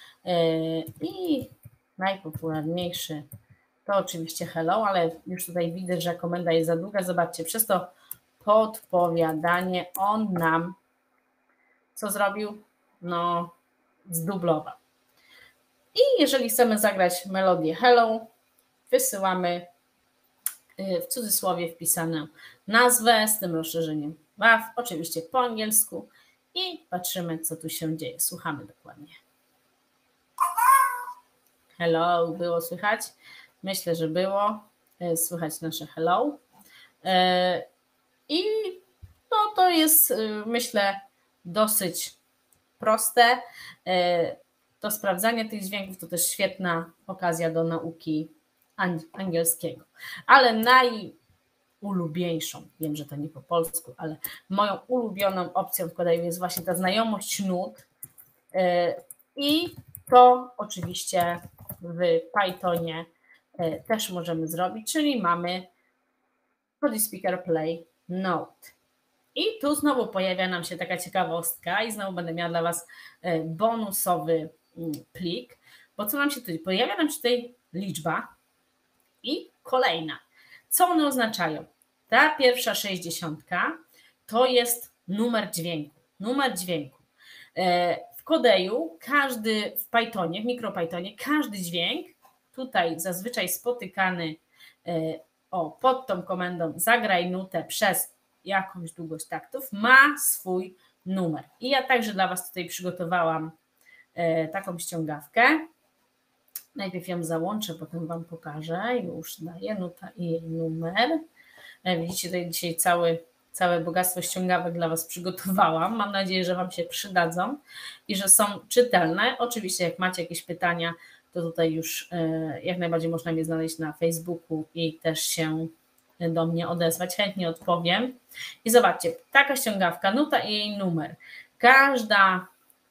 I najpopularniejszy to oczywiście hello, ale już tutaj widzę, że komenda jest za długa. Zobaczcie, przez to podpowiadanie on nam co zrobił? No, zdublował. I jeżeli chcemy zagrać melodię hello, wysyłamy w cudzysłowie wpisaną nazwę z tym rozszerzeniem W A W, oczywiście po angielsku i patrzymy, co tu się dzieje. Słuchamy dokładnie. Hello, było słychać? Myślę, że było. Słychać nasze hello. I no, to jest, myślę, dosyć proste. To sprawdzanie tych dźwięków to też świetna okazja do nauki angielskiego. Ale najulubieńszą, wiem, że to nie po polsku, ale moją ulubioną opcją w Kodaju jest właśnie ta znajomość nut. I to oczywiście w Pythonie też możemy zrobić, czyli mamy Kodi Speaker Play Note. I tu znowu pojawia nam się taka ciekawostka i znowu będę miała dla Was bonusowy plik, bo co nam się tutaj pojawia? Nam się tutaj liczba i kolejna. Co one oznaczają? Ta pierwsza sześćdziesiątka to jest numer dźwięku. Numer dźwięku. W Kodeju każdy, w Pythonie, w MicroPythonie, każdy dźwięk, tutaj zazwyczaj spotykany o, pod tą komendą zagraj nutę przez jakąś długość taktów, ma swój numer. I ja także dla Was tutaj przygotowałam taką ściągawkę. Najpierw ją załączę, potem Wam pokażę. Już daję nuta i jej numer. Widzicie, tutaj dzisiaj cały, całe bogactwo ściągawek dla Was przygotowałam. Mam nadzieję, że Wam się przydadzą i że są czytelne. Oczywiście jak macie jakieś pytania, to tutaj już jak najbardziej można mnie znaleźć na Facebooku i też się do mnie odezwać. Chętnie odpowiem. I zobaczcie, taka ściągawka, nuta i jej numer. Każda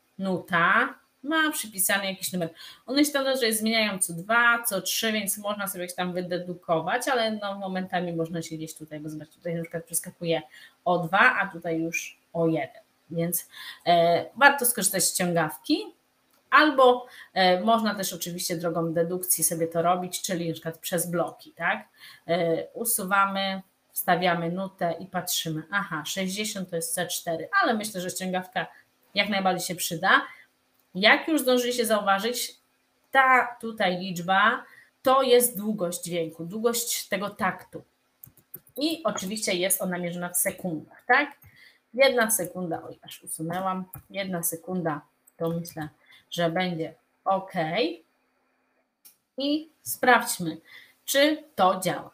nuta ma przypisany jakiś numer. One się tam że zmieniają co dwa, co trzy, więc można sobie tam wydedukować, ale no momentami można się gdzieś tutaj, bo zobaczcie, tutaj na przykład przeskakuje o dwa, a tutaj już o jeden. Więc e, warto skorzystać z ściągawki. Albo e, można też oczywiście drogą dedukcji sobie to robić, czyli na przykład przez bloki, tak? E, usuwamy, wstawiamy nutę i patrzymy. Aha, sześćdziesiąt to jest C cztery, ale myślę, że ściągawka jak najbardziej się przyda. Jak już zdążyliście zauważyć, ta tutaj liczba to jest długość dźwięku, długość tego taktu. I oczywiście jest ona mierzona w sekundach, tak? Jedna sekunda, oj, aż usunęłam, jedna sekunda to myślę, że będzie OK. I sprawdźmy, czy to działa.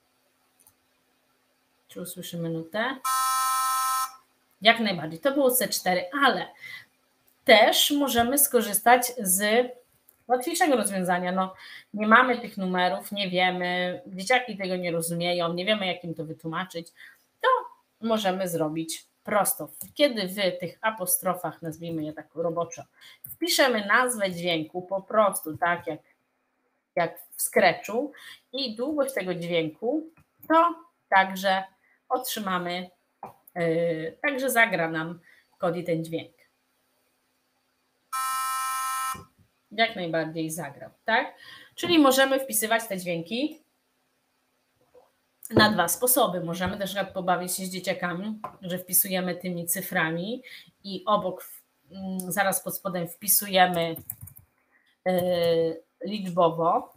Czy usłyszymy nutę? Jak najbardziej. To było C cztery, ale też możemy skorzystać z łatwiejszego rozwiązania. No, nie mamy tych numerów, nie wiemy, dzieciaki tego nie rozumieją, nie wiemy, jak im to wytłumaczyć. To możemy zrobić prosto. Kiedy w tych apostrofach, nazwijmy je tak roboczo, wpiszemy nazwę dźwięku po prostu, tak jak, jak w Scratchu i długość tego dźwięku, to także otrzymamy, yy, także zagra nam Kodi ten dźwięk. Jak najbardziej zagrał, tak? Czyli możemy wpisywać te dźwięki na dwa sposoby. Możemy też pobawić się z dzieciakami, że wpisujemy tymi cyframi i obok, zaraz pod spodem wpisujemy liczbowo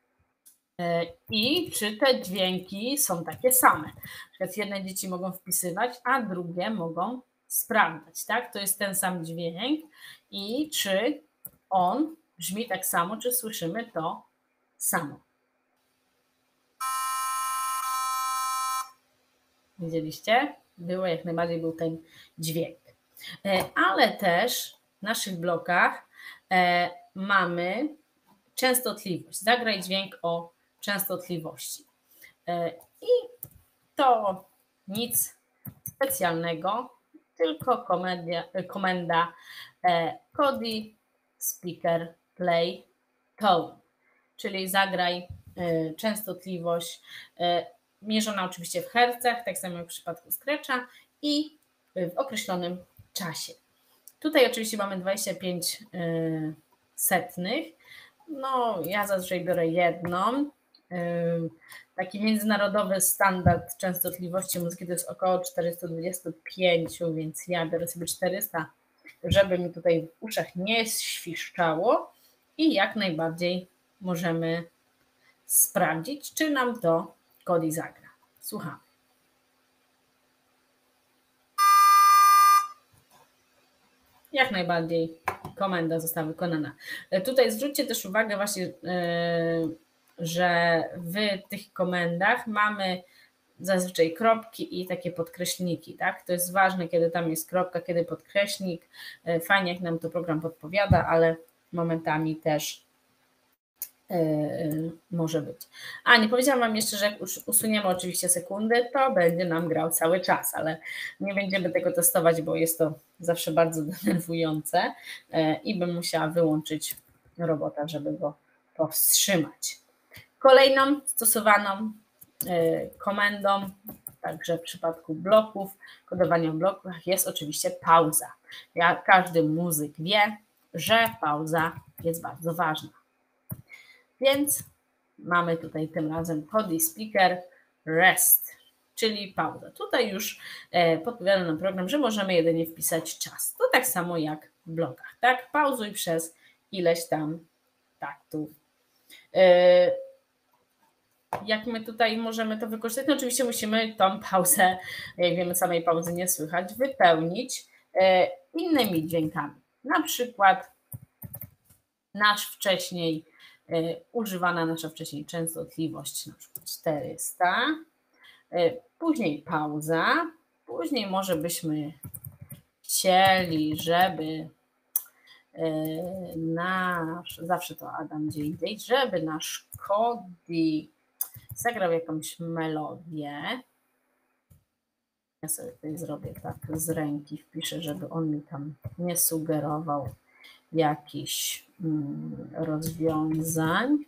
i czy te dźwięki są takie same. Na przykład jedne dzieci mogą wpisywać, a drugie mogą sprawdzać, tak? To jest ten sam dźwięk i czy on brzmi tak samo, czy słyszymy to samo. Widzieliście? Było jak najbardziej był ten dźwięk. Ale też w naszych blokach mamy częstotliwość. Zagraj dźwięk o częstotliwości. I to nic specjalnego, tylko komenda, komenda Kodi Speaker Play Tone, czyli zagraj częstotliwość mierzona oczywiście w hercach, tak samo jak w przypadku Scratcha i w określonym czasie. Tutaj oczywiście mamy dwadzieścia pięć setnych. No, ja zazwyczaj biorę jedną. Taki międzynarodowy standard częstotliwości muzyki to jest około czterysta dwadzieścia pięć, więc ja biorę sobie czterysta, żeby mi tutaj w uszach nie świszczało i jak najbardziej możemy sprawdzić, czy nam to Kodi zagra. Słuchamy. Jak najbardziej komenda została wykonana. Tutaj zwróćcie też uwagę właśnie, że w tych komendach mamy zazwyczaj kropki i takie podkreślniki, tak? To jest ważne, kiedy tam jest kropka, kiedy podkreślnik. Fajnie, jak nam to program podpowiada, ale momentami też może być. A nie powiedziałam Wam jeszcze, że jak usuniemy oczywiście sekundy, to będzie nam grał cały czas, ale nie będziemy tego testować, bo jest to zawsze bardzo denerwujące i bym musiała wyłączyć robota, żeby go powstrzymać. Kolejną stosowaną komendą, także w przypadku bloków, kodowania w blokach jest oczywiście pauza. Jak każdy muzyk wie, że pauza jest bardzo ważna. Więc mamy tutaj tym razem Kodi Speaker Rest, czyli pauza. Tutaj już podpowiada nam program, że możemy jedynie wpisać czas. To tak samo jak w blokach, tak? Pauzuj przez ileś tam taktów. Jak my tutaj możemy to wykorzystać? No oczywiście musimy tą pauzę, jak wiemy, samej pauzy nie słychać, wypełnić innymi dźwiękami. Na przykład nasz wcześniej używana nasza wcześniej częstotliwość, na przykład czterysta, później pauza, później może byśmy chcieli, żeby nasz, zawsze to Adam gdzie indziej, żeby nasz Kodi zagrał jakąś melodię. Ja sobie tutaj zrobię tak z ręki, wpiszę, żeby on mi tam nie sugerował jakichś mm, rozwiązań.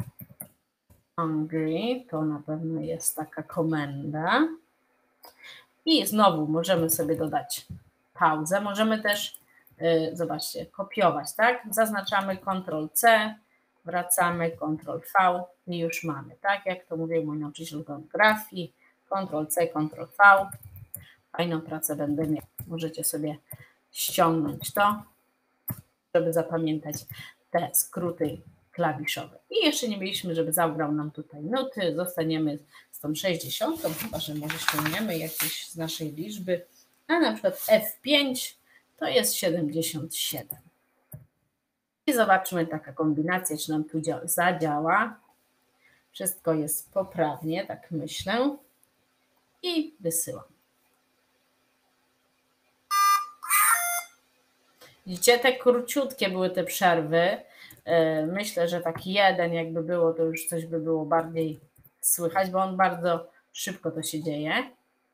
Hungry, to na pewno jest taka komenda. I znowu możemy sobie dodać pauzę. Możemy też, yy, zobaczcie, kopiować, tak? Zaznaczamy kontrol C, wracamy kontrol V i już mamy, tak? Jak to mówił mój nauczyciel geografii, kontrol C, kontrol V. Fajną pracę będę miał. Możecie sobie ściągnąć to, żeby zapamiętać te skróty klawiszowe. I jeszcze nie mieliśmy, żeby zagrał nam tutaj nuty. Zostaniemy z tą sześćdziesiątką, chyba że może ściągniemy jakieś z naszej liczby. A na przykład F pięć to jest siedemdziesiąt siedem. I zobaczmy taka kombinacja, czy nam tu zadziała. Wszystko jest poprawnie, tak myślę. I wysyłam. Widzicie, te króciutkie były te przerwy. Myślę, że taki jeden jakby było, to już coś by było bardziej słychać, bo on bardzo szybko to się dzieje.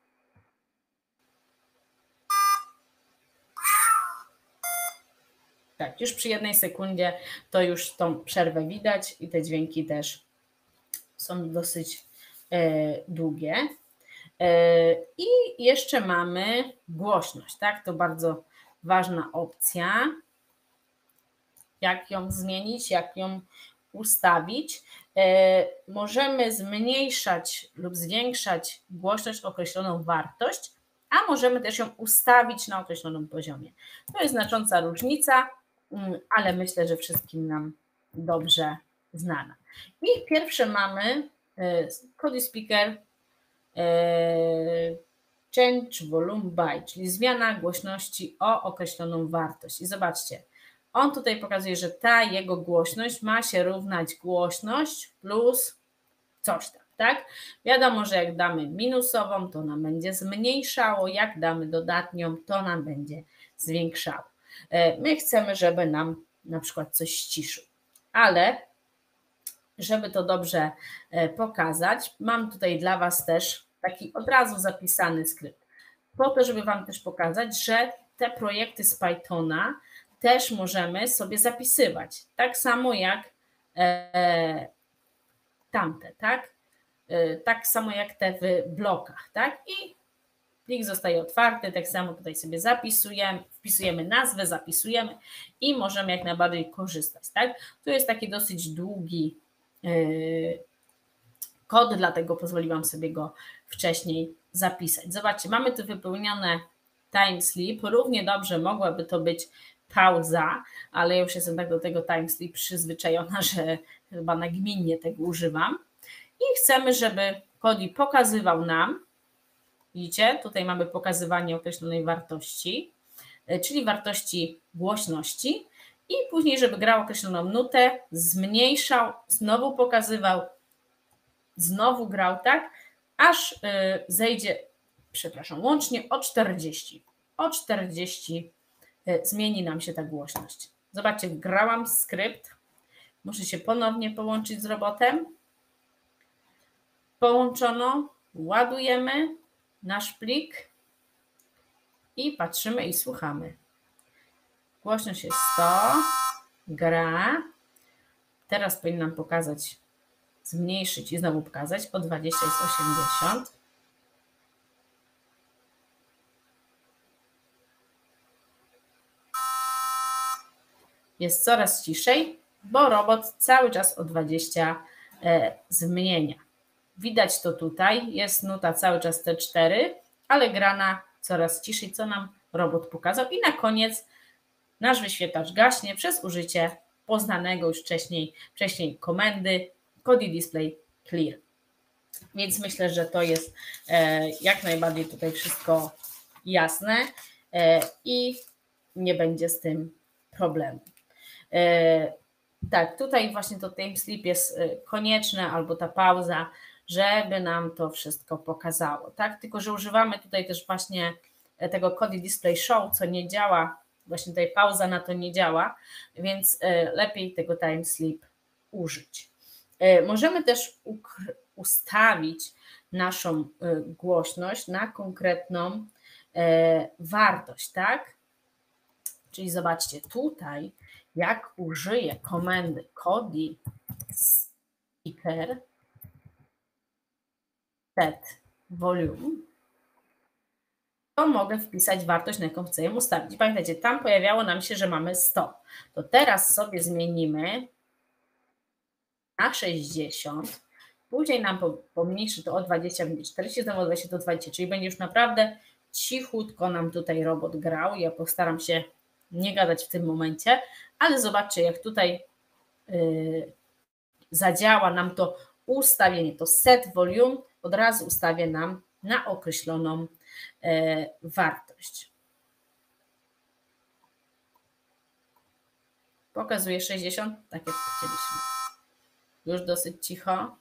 Tak, już przy jednej sekundzie to już tą przerwę widać i te dźwięki też są dosyć długie. I jeszcze mamy głośność, tak? To bardzo ważna opcja. Jak ją zmienić, jak ją ustawić. Możemy zmniejszać lub zwiększać głośność o określoną wartość, a możemy też ją ustawić na określonym poziomie. To jest znacząca różnica, ale myślę, że wszystkim nam dobrze znana. I pierwsze mamy Kodi Speaker Change Volume By, czyli zmiana głośności o określoną wartość. I zobaczcie, on tutaj pokazuje, że ta jego głośność ma się równać głośność plus coś tam. tak? Wiadomo, że jak damy minusową, to nam będzie zmniejszało, jak damy dodatnią, to nam będzie zwiększało. My chcemy, żeby nam na przykład coś ściszył, ale żeby to dobrze pokazać, mam tutaj dla Was też taki od razu zapisany skrypt, po to, żeby Wam też pokazać, że te projekty z Pythona też możemy sobie zapisywać, tak samo jak e, tamte, tak? E, tak samo jak te w blokach, tak? I plik zostaje otwarty, tak samo tutaj sobie zapisujemy, wpisujemy nazwę, zapisujemy i możemy jak najbardziej korzystać, tak? Tu jest taki dosyć długi e, kod, dlatego pozwoliłam sobie go wcześniej zapisać. Zobaczcie, mamy tu wypełnione time sleep, równie dobrze mogłaby to być pauza, ale ja już jestem tak do tego time sleep przyzwyczajona, że chyba nagminnie tego używam. I chcemy, żeby Kodi pokazywał nam, widzicie, tutaj mamy pokazywanie określonej wartości, czyli wartości głośności i później, żeby grał określoną nutę, zmniejszał, znowu pokazywał, znowu grał, tak, aż zejdzie, przepraszam, łącznie o czterdzieści. O czterdzieści zmieni nam się ta głośność. Zobaczcie, grałam skrypt. Muszę się ponownie połączyć z robotem. Połączono, ładujemy nasz plik i patrzymy i słuchamy. Głośność jest sto, gra. Teraz powinnam pokazać, zmniejszyć i znowu pokazać. O dwadzieścia jest osiemdziesiąt. Jest coraz ciszej, bo robot cały czas o dwadzieścia e, zmienia. Widać to tutaj, jest nuta cały czas T cztery, ale grana coraz ciszej, co nam robot pokazał. I na koniec nasz wyświetlacz gaśnie przez użycie poznanego już wcześniej, wcześniej komendy Kodi Display Clear. Więc myślę, że to jest e, jak najbardziej tutaj wszystko jasne e, i nie będzie z tym problemu. E, tak, tutaj właśnie to time sleep jest konieczne, albo ta pauza, żeby nam to wszystko pokazało, tak? Tylko że używamy tutaj też właśnie tego Kodi Display Show, co nie działa, właśnie tutaj pauza na to nie działa, więc lepiej tego time sleep użyć. Możemy też ustawić naszą głośność na konkretną wartość, tak? Czyli zobaczcie, tutaj jak użyję komendy Kodi Speaker set volume, to mogę wpisać wartość, na jaką chcę ją ustawić. Pamiętajcie, tam pojawiało nam się, że mamy sto. To teraz sobie zmienimy na sześćdziesiąt. Później nam pomniejszy to o dwadzieścia, będzie czterdzieści, znowu o dwadzieścia do dwudziestu, czyli będzie już naprawdę cichutko nam tutaj robot grał. Ja postaram się nie gadać w tym momencie, ale zobaczcie, jak tutaj yy, zadziała nam to ustawienie, to set volume od razu ustawię nam na określoną e, wartość. Pokazuje sześćdziesiąt, tak jak chcieliśmy. Już dosyć cicho.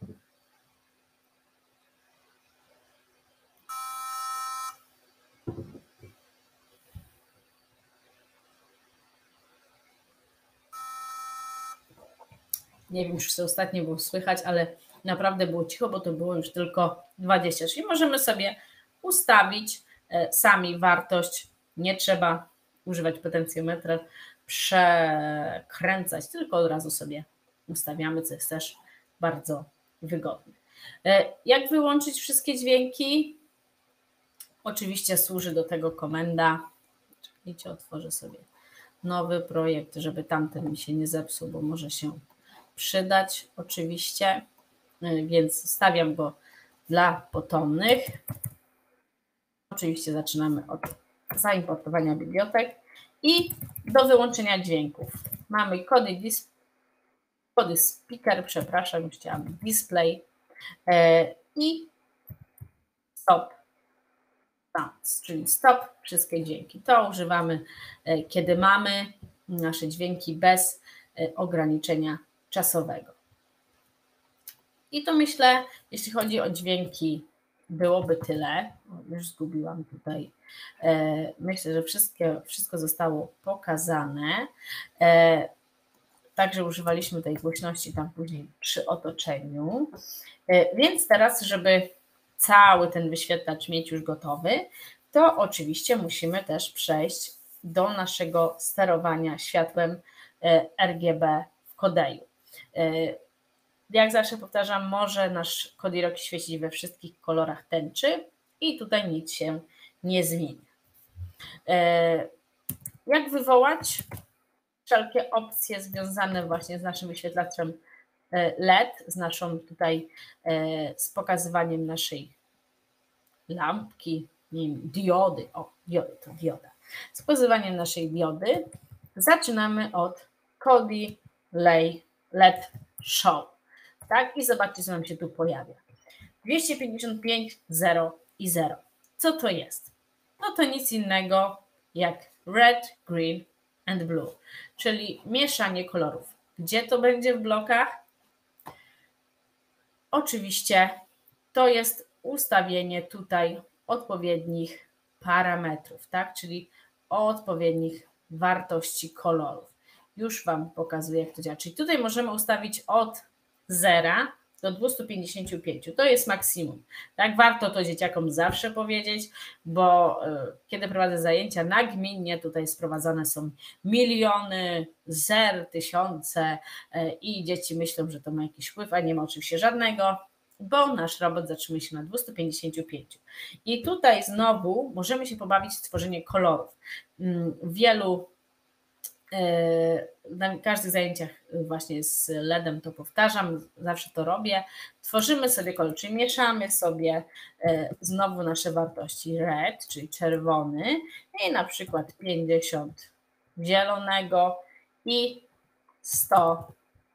Nie wiem, czy to ostatnio było słychać, ale naprawdę było cicho, bo to było już tylko dwadzieścia. Czyli możemy sobie ustawić sami wartość. Nie trzeba używać potencjometra, przekręcać, tylko od razu sobie ustawiamy, co jest też bardzo wygodne. Jak wyłączyć wszystkie dźwięki? Oczywiście służy do tego komenda. Czekajcie, otworzę sobie nowy projekt, żeby tamten mi się nie zepsuł, bo może się przydać oczywiście, więc stawiam go dla potomnych. Oczywiście zaczynamy od zaimportowania bibliotek i do wyłączenia dźwięków. Mamy Kodi, dis, Kodi Speaker, przepraszam, już chciałam display e, i stop sounds, czyli stop wszystkie dźwięki. To używamy, e, kiedy mamy nasze dźwięki bez e, ograniczenia czasowego. I to myślę, jeśli chodzi o dźwięki, byłoby tyle. O, już zgubiłam tutaj. Myślę, że wszystkie, wszystko zostało pokazane. Także używaliśmy tej głośności tam później przy otoczeniu. Więc teraz, żeby cały ten wyświetlacz mieć już gotowy, to oczywiście musimy też przejść do naszego sterowania światłem R G B w Kodeju. Jak zawsze powtarzam, może nasz Kodiroki świecić we wszystkich kolorach tęczy i tutaj nic się nie zmieni. Jak wywołać wszelkie opcje związane właśnie z naszym wyświetlaczem L E D, z naszą tutaj, z pokazywaniem naszej lampki, nie wiem, diody, o, diody, to dioda, z pokazywaniem naszej diody, zaczynamy od Kodi L E D Show, tak? I zobaczcie, co nam się tu pojawia. dwieście pięćdziesiąt pięć, zero i zero. Co to jest? No to nic innego jak red, green and blue, czyli mieszanie kolorów. Gdzie to będzie w blokach? Oczywiście to jest ustawienie tutaj odpowiednich parametrów, tak? Czyli odpowiednich wartości kolorów. Już Wam pokazuję, jak to działa. Czyli tutaj możemy ustawić od zera do dwieście pięćdziesiąt pięć. To jest maksimum. Tak, warto to dzieciakom zawsze powiedzieć, bo y, kiedy prowadzę zajęcia nagminnie, tutaj sprowadzane są miliony, zer, tysiące y, i dzieci myślą, że to ma jakiś wpływ, a nie ma oczywiście żadnego, bo nasz robot zatrzymuje się na dwieście pięćdziesiąt pięć. I tutaj znowu możemy się pobawić w tworzenie kolorów. Y, wielu na każdych zajęciach właśnie z L E D-em to powtarzam, zawsze to robię. Tworzymy sobie kolor, czyli mieszamy sobie znowu nasze wartości red, czyli czerwony i na przykład pięćdziesiąt zielonego i sto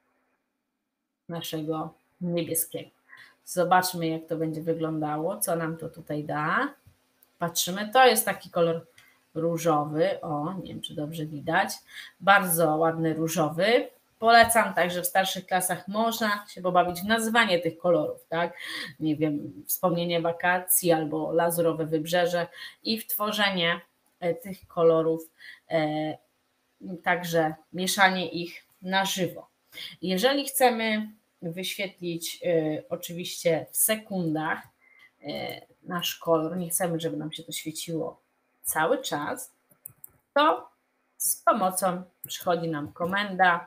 naszego niebieskiego. Zobaczmy, jak to będzie wyglądało, co nam to tutaj da. Patrzymy, to jest taki kolor różowy, o, nie wiem, czy dobrze widać, bardzo ładny różowy. Polecam także w starszych klasach można się pobawić w nazywanie tych kolorów, tak, nie wiem, wspomnienie wakacji albo lazurowe wybrzeże i w tworzenie tych kolorów, e, także mieszanie ich na żywo. Jeżeli chcemy wyświetlić e, oczywiście w sekundach e, nasz kolor, nie chcemy, żeby nam się to świeciło cały czas, to z pomocą przychodzi nam komenda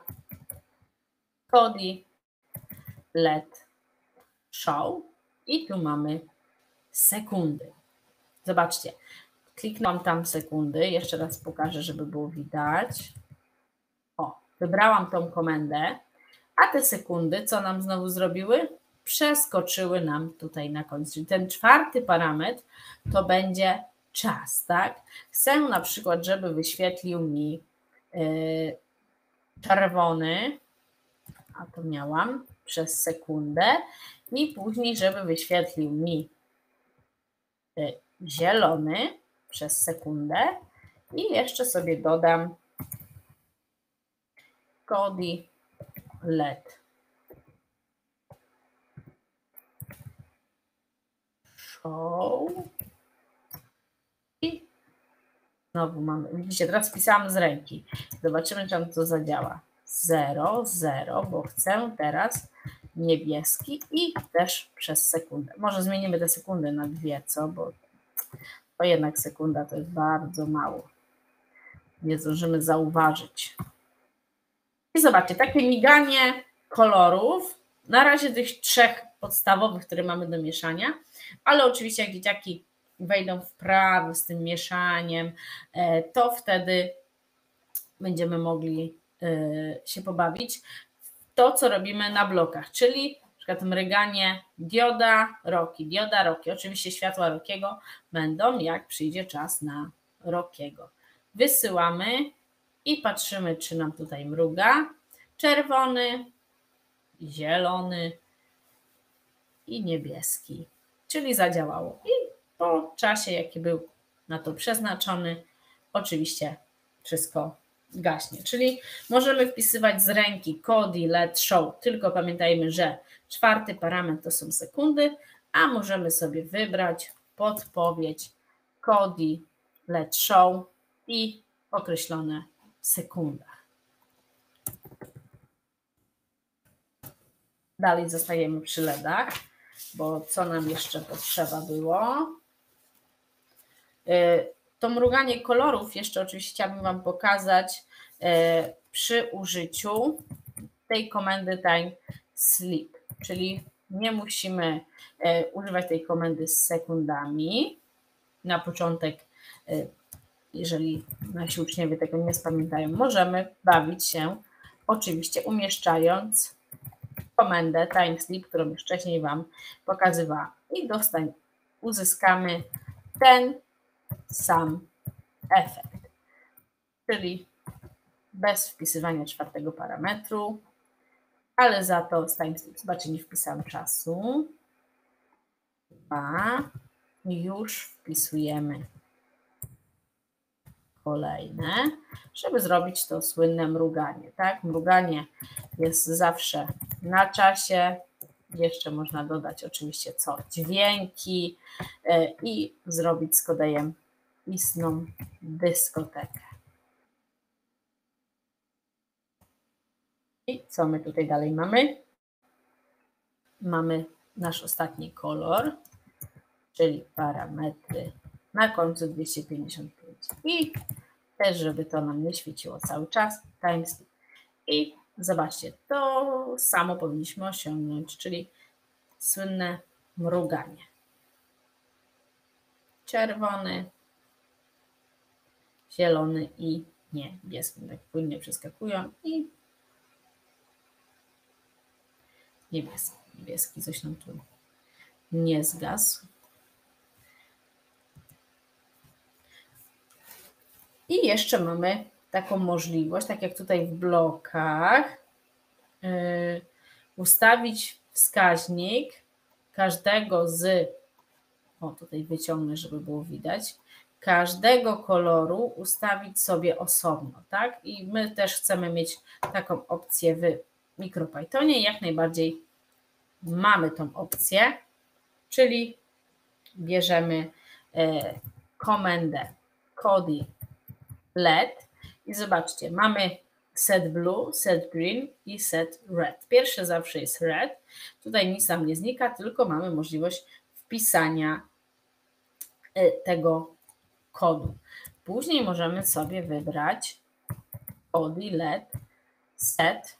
Kodi L E D Show i tu mamy sekundy. Zobaczcie, kliknąłam tam sekundy, jeszcze raz pokażę, żeby było widać. O, wybrałam tą komendę, a te sekundy co nam znowu zrobiły? Przeskoczyły nam tutaj na końcu. Czyli ten czwarty parametr to będzie czas, tak? Chcę na przykład, żeby wyświetlił mi yy, czerwony, a to miałam, przez sekundę i później, żeby wyświetlił mi yy, zielony przez sekundę i jeszcze sobie dodam Kodi L E D Show. I znowu mamy, widzicie, teraz wpisałam z ręki. Zobaczymy, czy nam to zadziała. zero, zero, bo chcę teraz niebieski i też przez sekundę. Może zmienimy te sekundy na dwie, co? Bo to jednak sekunda to jest bardzo mało. Nie zdążymy zauważyć. I zobaczcie, takie miganie kolorów, na razie tych trzech podstawowych, które mamy do mieszania, ale oczywiście jak dzieciaki wejdą w prawo z tym mieszaniem, to wtedy będziemy mogli się pobawić w to, co robimy na blokach, czyli na przykład mryganie dioda, roki, dioda, roki. Oczywiście światła rokiego będą, jak przyjdzie czas na rokiego. Wysyłamy i patrzymy, czy nam tutaj mruga. Czerwony, zielony i niebieski, czyli zadziałało. I po czasie, jaki był na to przeznaczony, oczywiście wszystko gaśnie. Czyli możemy wpisywać z ręki Kodi, L E D, Show, tylko pamiętajmy, że czwarty parametr to są sekundy, a możemy sobie wybrać podpowiedź Kodi, L E D, Show i określone w sekundach. Dalej zostajemy przy LEDach, bo co nam jeszcze potrzeba było? To mruganie kolorów jeszcze oczywiście chciałabym Wam pokazać przy użyciu tej komendy time sleep, czyli nie musimy używać tej komendy z sekundami. Na początek, jeżeli nasi uczniowie tego nie spamiętają, możemy bawić się oczywiście umieszczając komendę time sleep, którą już wcześniej Wam pokazywałam i dostań, uzyskamy ten sam efekt, czyli bez wpisywania czwartego parametru, ale za to z time sleep, zobaczcie, nie wpisałam czasu, a już wpisujemy kolejne, żeby zrobić to słynne mruganie, tak? Mruganie jest zawsze na czasie, jeszcze można dodać oczywiście co? Dźwięki i zrobić z kodem istną dyskotekę. I co my tutaj dalej mamy? Mamy nasz ostatni kolor, czyli parametry na końcu dwieście pięćdziesiąt pięć i też, żeby to nam nie świeciło cały czas, timestamp. I zobaczcie, to samo powinniśmy osiągnąć, czyli słynne mruganie. Czerwony, zielony i niebieski. Tak płynnie przeskakują i niebieski. Niebieski coś nam tu nie zgasł. I jeszcze mamy taką możliwość, tak jak tutaj w blokach, yy, ustawić wskaźnik każdego z, o tutaj wyciągnę, żeby było widać, każdego koloru ustawić sobie osobno, tak? I my też chcemy mieć taką opcję w MicroPythonie, jak najbardziej mamy tą opcję, czyli bierzemy yy, komendę Kodi L E D i zobaczcie, mamy set blue, set green i set red. Pierwsze zawsze jest red, tutaj nic nam nie znika, tylko mamy możliwość wpisania tego kodu. Później możemy sobie wybrać Kodi L E D, set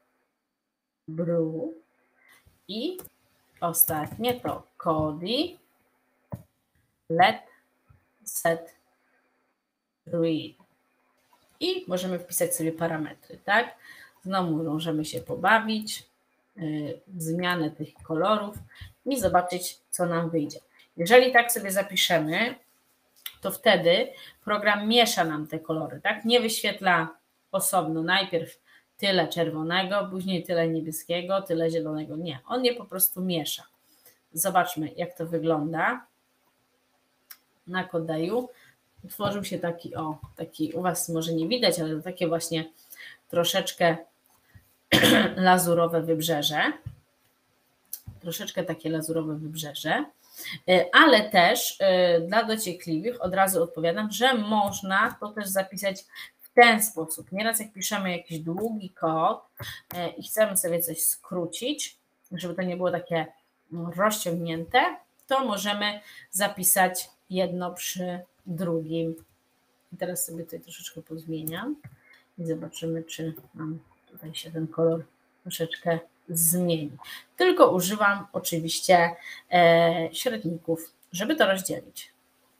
blue i ostatnie to Kodi L E D, set green. I możemy wpisać sobie parametry, tak? Znowu możemy się pobawić, yy, zmianę tych kolorów i zobaczyć, co nam wyjdzie. Jeżeli tak sobie zapiszemy, to wtedy program miesza nam te kolory, tak? Nie wyświetla osobno najpierw tyle czerwonego, później tyle niebieskiego, tyle zielonego. Nie, on je po prostu miesza. Zobaczmy, jak to wygląda na Kodeju. Utworzył się taki, o, taki, u Was może nie widać, ale takie właśnie troszeczkę lazurowe wybrzeże. Troszeczkę takie lazurowe wybrzeże. Ale też dla dociekliwych od razu odpowiadam, że można to też zapisać w ten sposób. Nieraz jak piszemy jakiś długi kod i chcemy sobie coś skrócić, żeby to nie było takie rozciągnięte, to możemy zapisać jedno przy drugim. I teraz sobie tutaj troszeczkę pozmieniam i zobaczymy, czy nam tutaj się ten kolor troszeczkę zmieni. Tylko używam oczywiście e, średników, żeby to rozdzielić.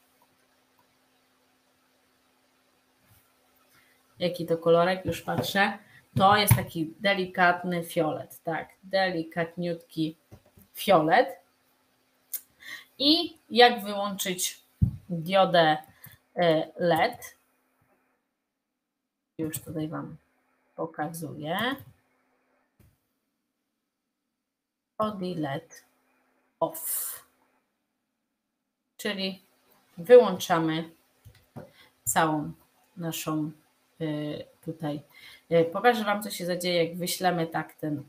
Jaki to kolorek? Już patrzę. To jest taki delikatny fiolet, tak, delikatniutki fiolet. I jak wyłączyć diodę L E D? Już tutaj Wam pokazuję. Kodi L E D off. Czyli wyłączamy całą naszą tutaj. Pokażę Wam, co się zadzieje, jak wyślemy tak ten...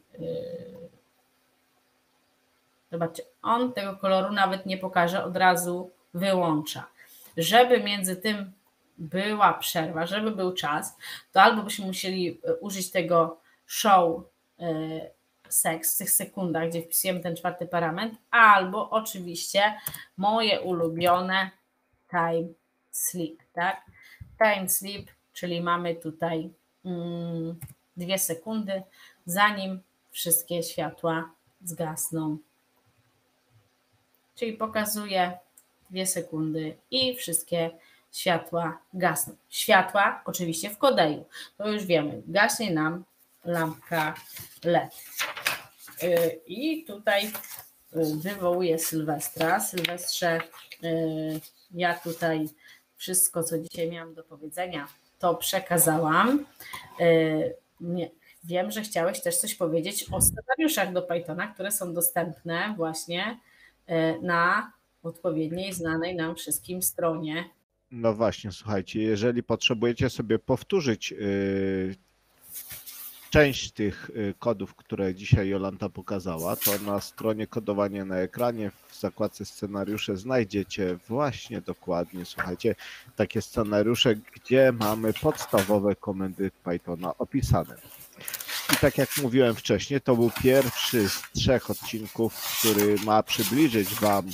Zobaczcie, on tego koloru nawet nie pokaże, od razu wyłącza. Żeby między tym była przerwa, żeby był czas, to albo byśmy musieli użyć tego show sex w tych sekundach, gdzie wpisujemy ten czwarty parametr, albo oczywiście moje ulubione time sleep, tak? Time sleep, czyli mamy tutaj mm, dwie sekundy, zanim wszystkie światła zgasną. Czyli pokazuje dwie sekundy i wszystkie światła gasną. Światła oczywiście w kodeju. To już wiemy. Gaśnie nam lampka L E D. I tutaj wywołuję Sylwestra. Sylwestrze, ja tutaj wszystko, co dzisiaj miałam do powiedzenia, to przekazałam. Wiem, że chciałeś też coś powiedzieć o scenariuszach do Pythona, które są dostępne właśnie na odpowiedniej, znanej nam wszystkim stronie. No właśnie, słuchajcie, jeżeli potrzebujecie sobie powtórzyć yy, część tych kodów, które dzisiaj Jolanta pokazała, to na stronie kodowanie na ekranie w zakładce scenariusze znajdziecie właśnie dokładnie, słuchajcie, takie scenariusze, gdzie mamy podstawowe komendy Pythona opisane. I tak jak mówiłem wcześniej, to był pierwszy z trzech odcinków, który ma przybliżyć Wam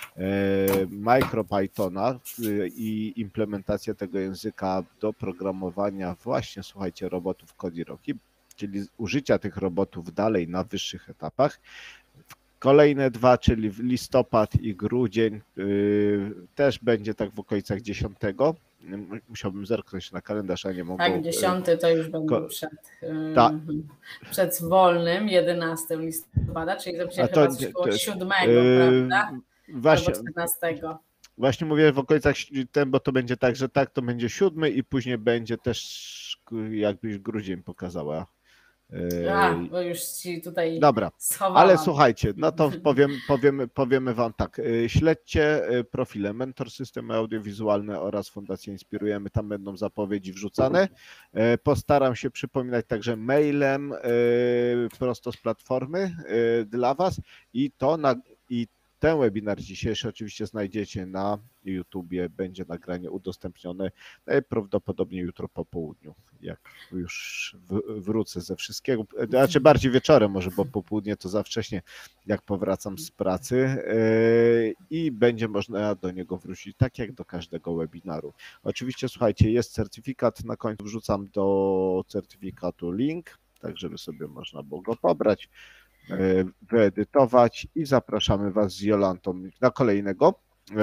MicroPythona i implementację tego języka do programowania właśnie, słuchajcie, robotów Kodiroki, czyli użycia tych robotów dalej na wyższych etapach. Kolejne dwa, czyli listopad i grudzień, też będzie tak w okolicach dziesiątego. Musiałbym zerknąć na kalendarz, a nie mogę. Tak, dziesiąty to już będą przed, Ta. przed wolnym, jedenastego listopada, czyli to będzie chyba coś koło siódmego, yy, prawda? Właśnie, albo czternastego. Właśnie mówię w okolicach ten, bo to będzie tak, że tak, to będzie siódmy i później będzie też, jakbyś grudzień pokazała. A, bo już ci tutaj Dobra, schowałam. Ale słuchajcie, no to powiem, powiemy, powiemy Wam tak. Śledźcie profile Mentor Systemy Audiowizualne oraz Fundację Inspirujemy, tam będą zapowiedzi wrzucane. Postaram się przypominać także mailem prosto z platformy dla Was i to na i ten webinar dzisiejszy oczywiście znajdziecie na YouTubie, będzie nagranie udostępnione prawdopodobnie jutro po południu, jak już wrócę ze wszystkiego, znaczy bardziej wieczorem może, bo po południe to za wcześnie, jak powracam z pracy i będzie można do niego wrócić, tak jak do każdego webinaru. Oczywiście słuchajcie, jest certyfikat, na końcu wrzucam do certyfikatu link, tak żeby sobie można było go pobrać, wyedytować i zapraszamy Was z Jolantą na kolejnego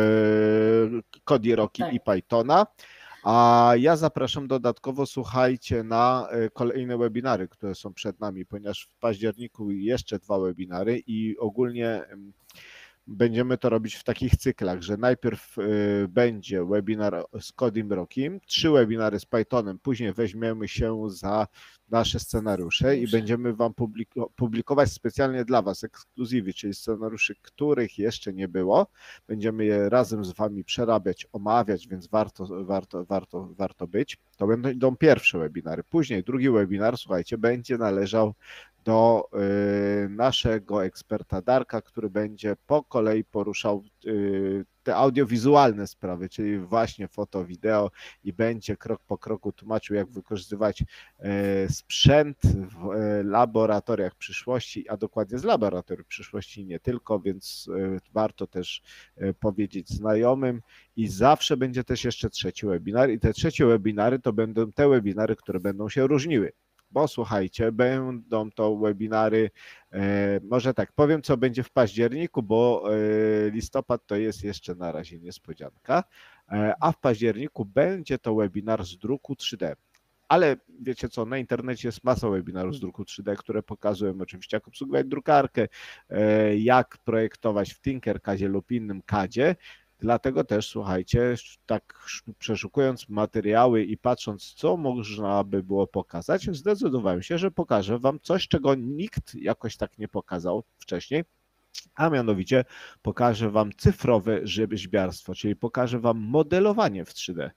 Kodiroki tak. i Pythona. A ja zapraszam dodatkowo, słuchajcie, na kolejne webinary, które są przed nami, ponieważ w październiku jeszcze dwa webinary i ogólnie będziemy to robić w takich cyklach, że najpierw będzie webinar z Codimrokim, trzy webinary z Pythonem, później weźmiemy się za nasze scenariusze i będziemy Wam publikować specjalnie dla Was ekskluzywy, czyli scenariuszy, których jeszcze nie było. Będziemy je razem z Wami przerabiać, omawiać, więc warto, warto, warto, warto być. To będą pierwsze webinary. Później drugi webinar, słuchajcie, będzie należał do y, naszego eksperta Darka, który będzie po kolei poruszał y, te audiowizualne sprawy, czyli właśnie foto, wideo i będzie krok po kroku tłumaczył, jak wykorzystywać y, sprzęt w y, laboratoriach przyszłości, a dokładnie z laboratoriów przyszłości nie tylko, więc y, warto też y, powiedzieć znajomym i zawsze będzie też jeszcze trzeci webinar i te trzecie webinary to będą te webinary, które będą się różniły. Bo słuchajcie, będą to webinary, e, może tak, powiem co będzie w październiku, bo e, listopad to jest jeszcze na razie niespodzianka, e, a w październiku będzie to webinar z druku trzy D. Ale wiecie co, na internecie jest masa webinarów z druku trzy D, które pokazują oczywiście, jak obsługiwać drukarkę, e, jak projektować w Tinkercadzie lub innym kadzie. Dlatego też, słuchajcie, tak przeszukując materiały i patrząc, co można by było pokazać, zdecydowałem się, że pokażę Wam coś, czego nikt jakoś tak nie pokazał wcześniej, a mianowicie pokażę Wam cyfrowe rzeźbiarstwo, czyli pokażę Wam modelowanie w trzy D.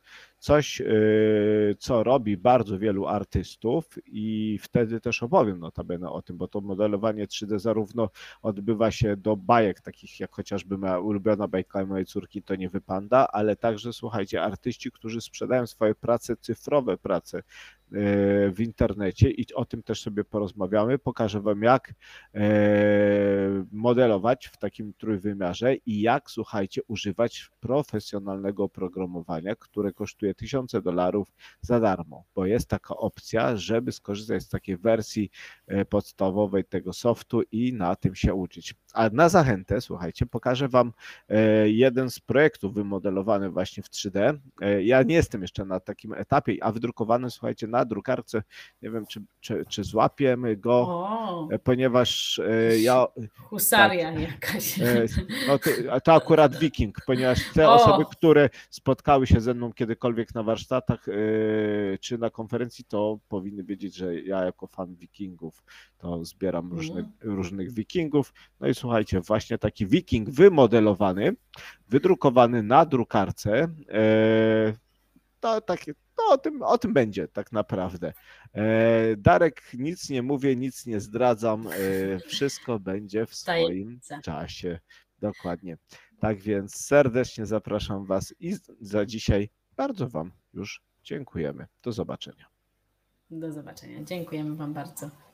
coś, co robi bardzo wielu artystów i wtedy też opowiem notabene o tym, bo to modelowanie trzy D zarówno odbywa się do bajek, takich jak chociażby moja ulubiona bajka mojej córki To nie wypanda, ale także, słuchajcie, artyści, którzy sprzedają swoje prace, cyfrowe prace w internecie i o tym też sobie porozmawiamy. Pokażę Wam, jak modelować w takim trójwymiarze i jak, słuchajcie, używać profesjonalnego oprogramowania, które kosztuje tysiące dolarów za darmo, bo jest taka opcja, żeby skorzystać z takiej wersji podstawowej tego softu i na tym się uczyć. A na zachętę, słuchajcie, pokażę Wam jeden z projektów wymodelowany właśnie w trzy D. Ja nie jestem jeszcze na takim etapie, a wydrukowany, słuchajcie, na drukarce, nie wiem, czy, czy, czy złapiemy go, o, ponieważ ja... Husaria tak, jakaś. No to, to akurat Wiking, ponieważ te o. osoby, które spotkały się ze mną kiedykolwiek na warsztatach czy na konferencji, to powinny wiedzieć, że ja jako fan Wikingów to zbieram różnych, mm. różnych Wikingów. No i słuchajcie, właśnie taki Wiking wymodelowany, wydrukowany na drukarce, to takie, no o tym, o tym będzie tak naprawdę. Darek, nic nie mówię, nic nie zdradzam, wszystko będzie w swoim czasie. Dokładnie. Tak więc serdecznie zapraszam Was i za dzisiaj bardzo Wam już dziękujemy. Do zobaczenia. Do zobaczenia. Dziękujemy Wam bardzo.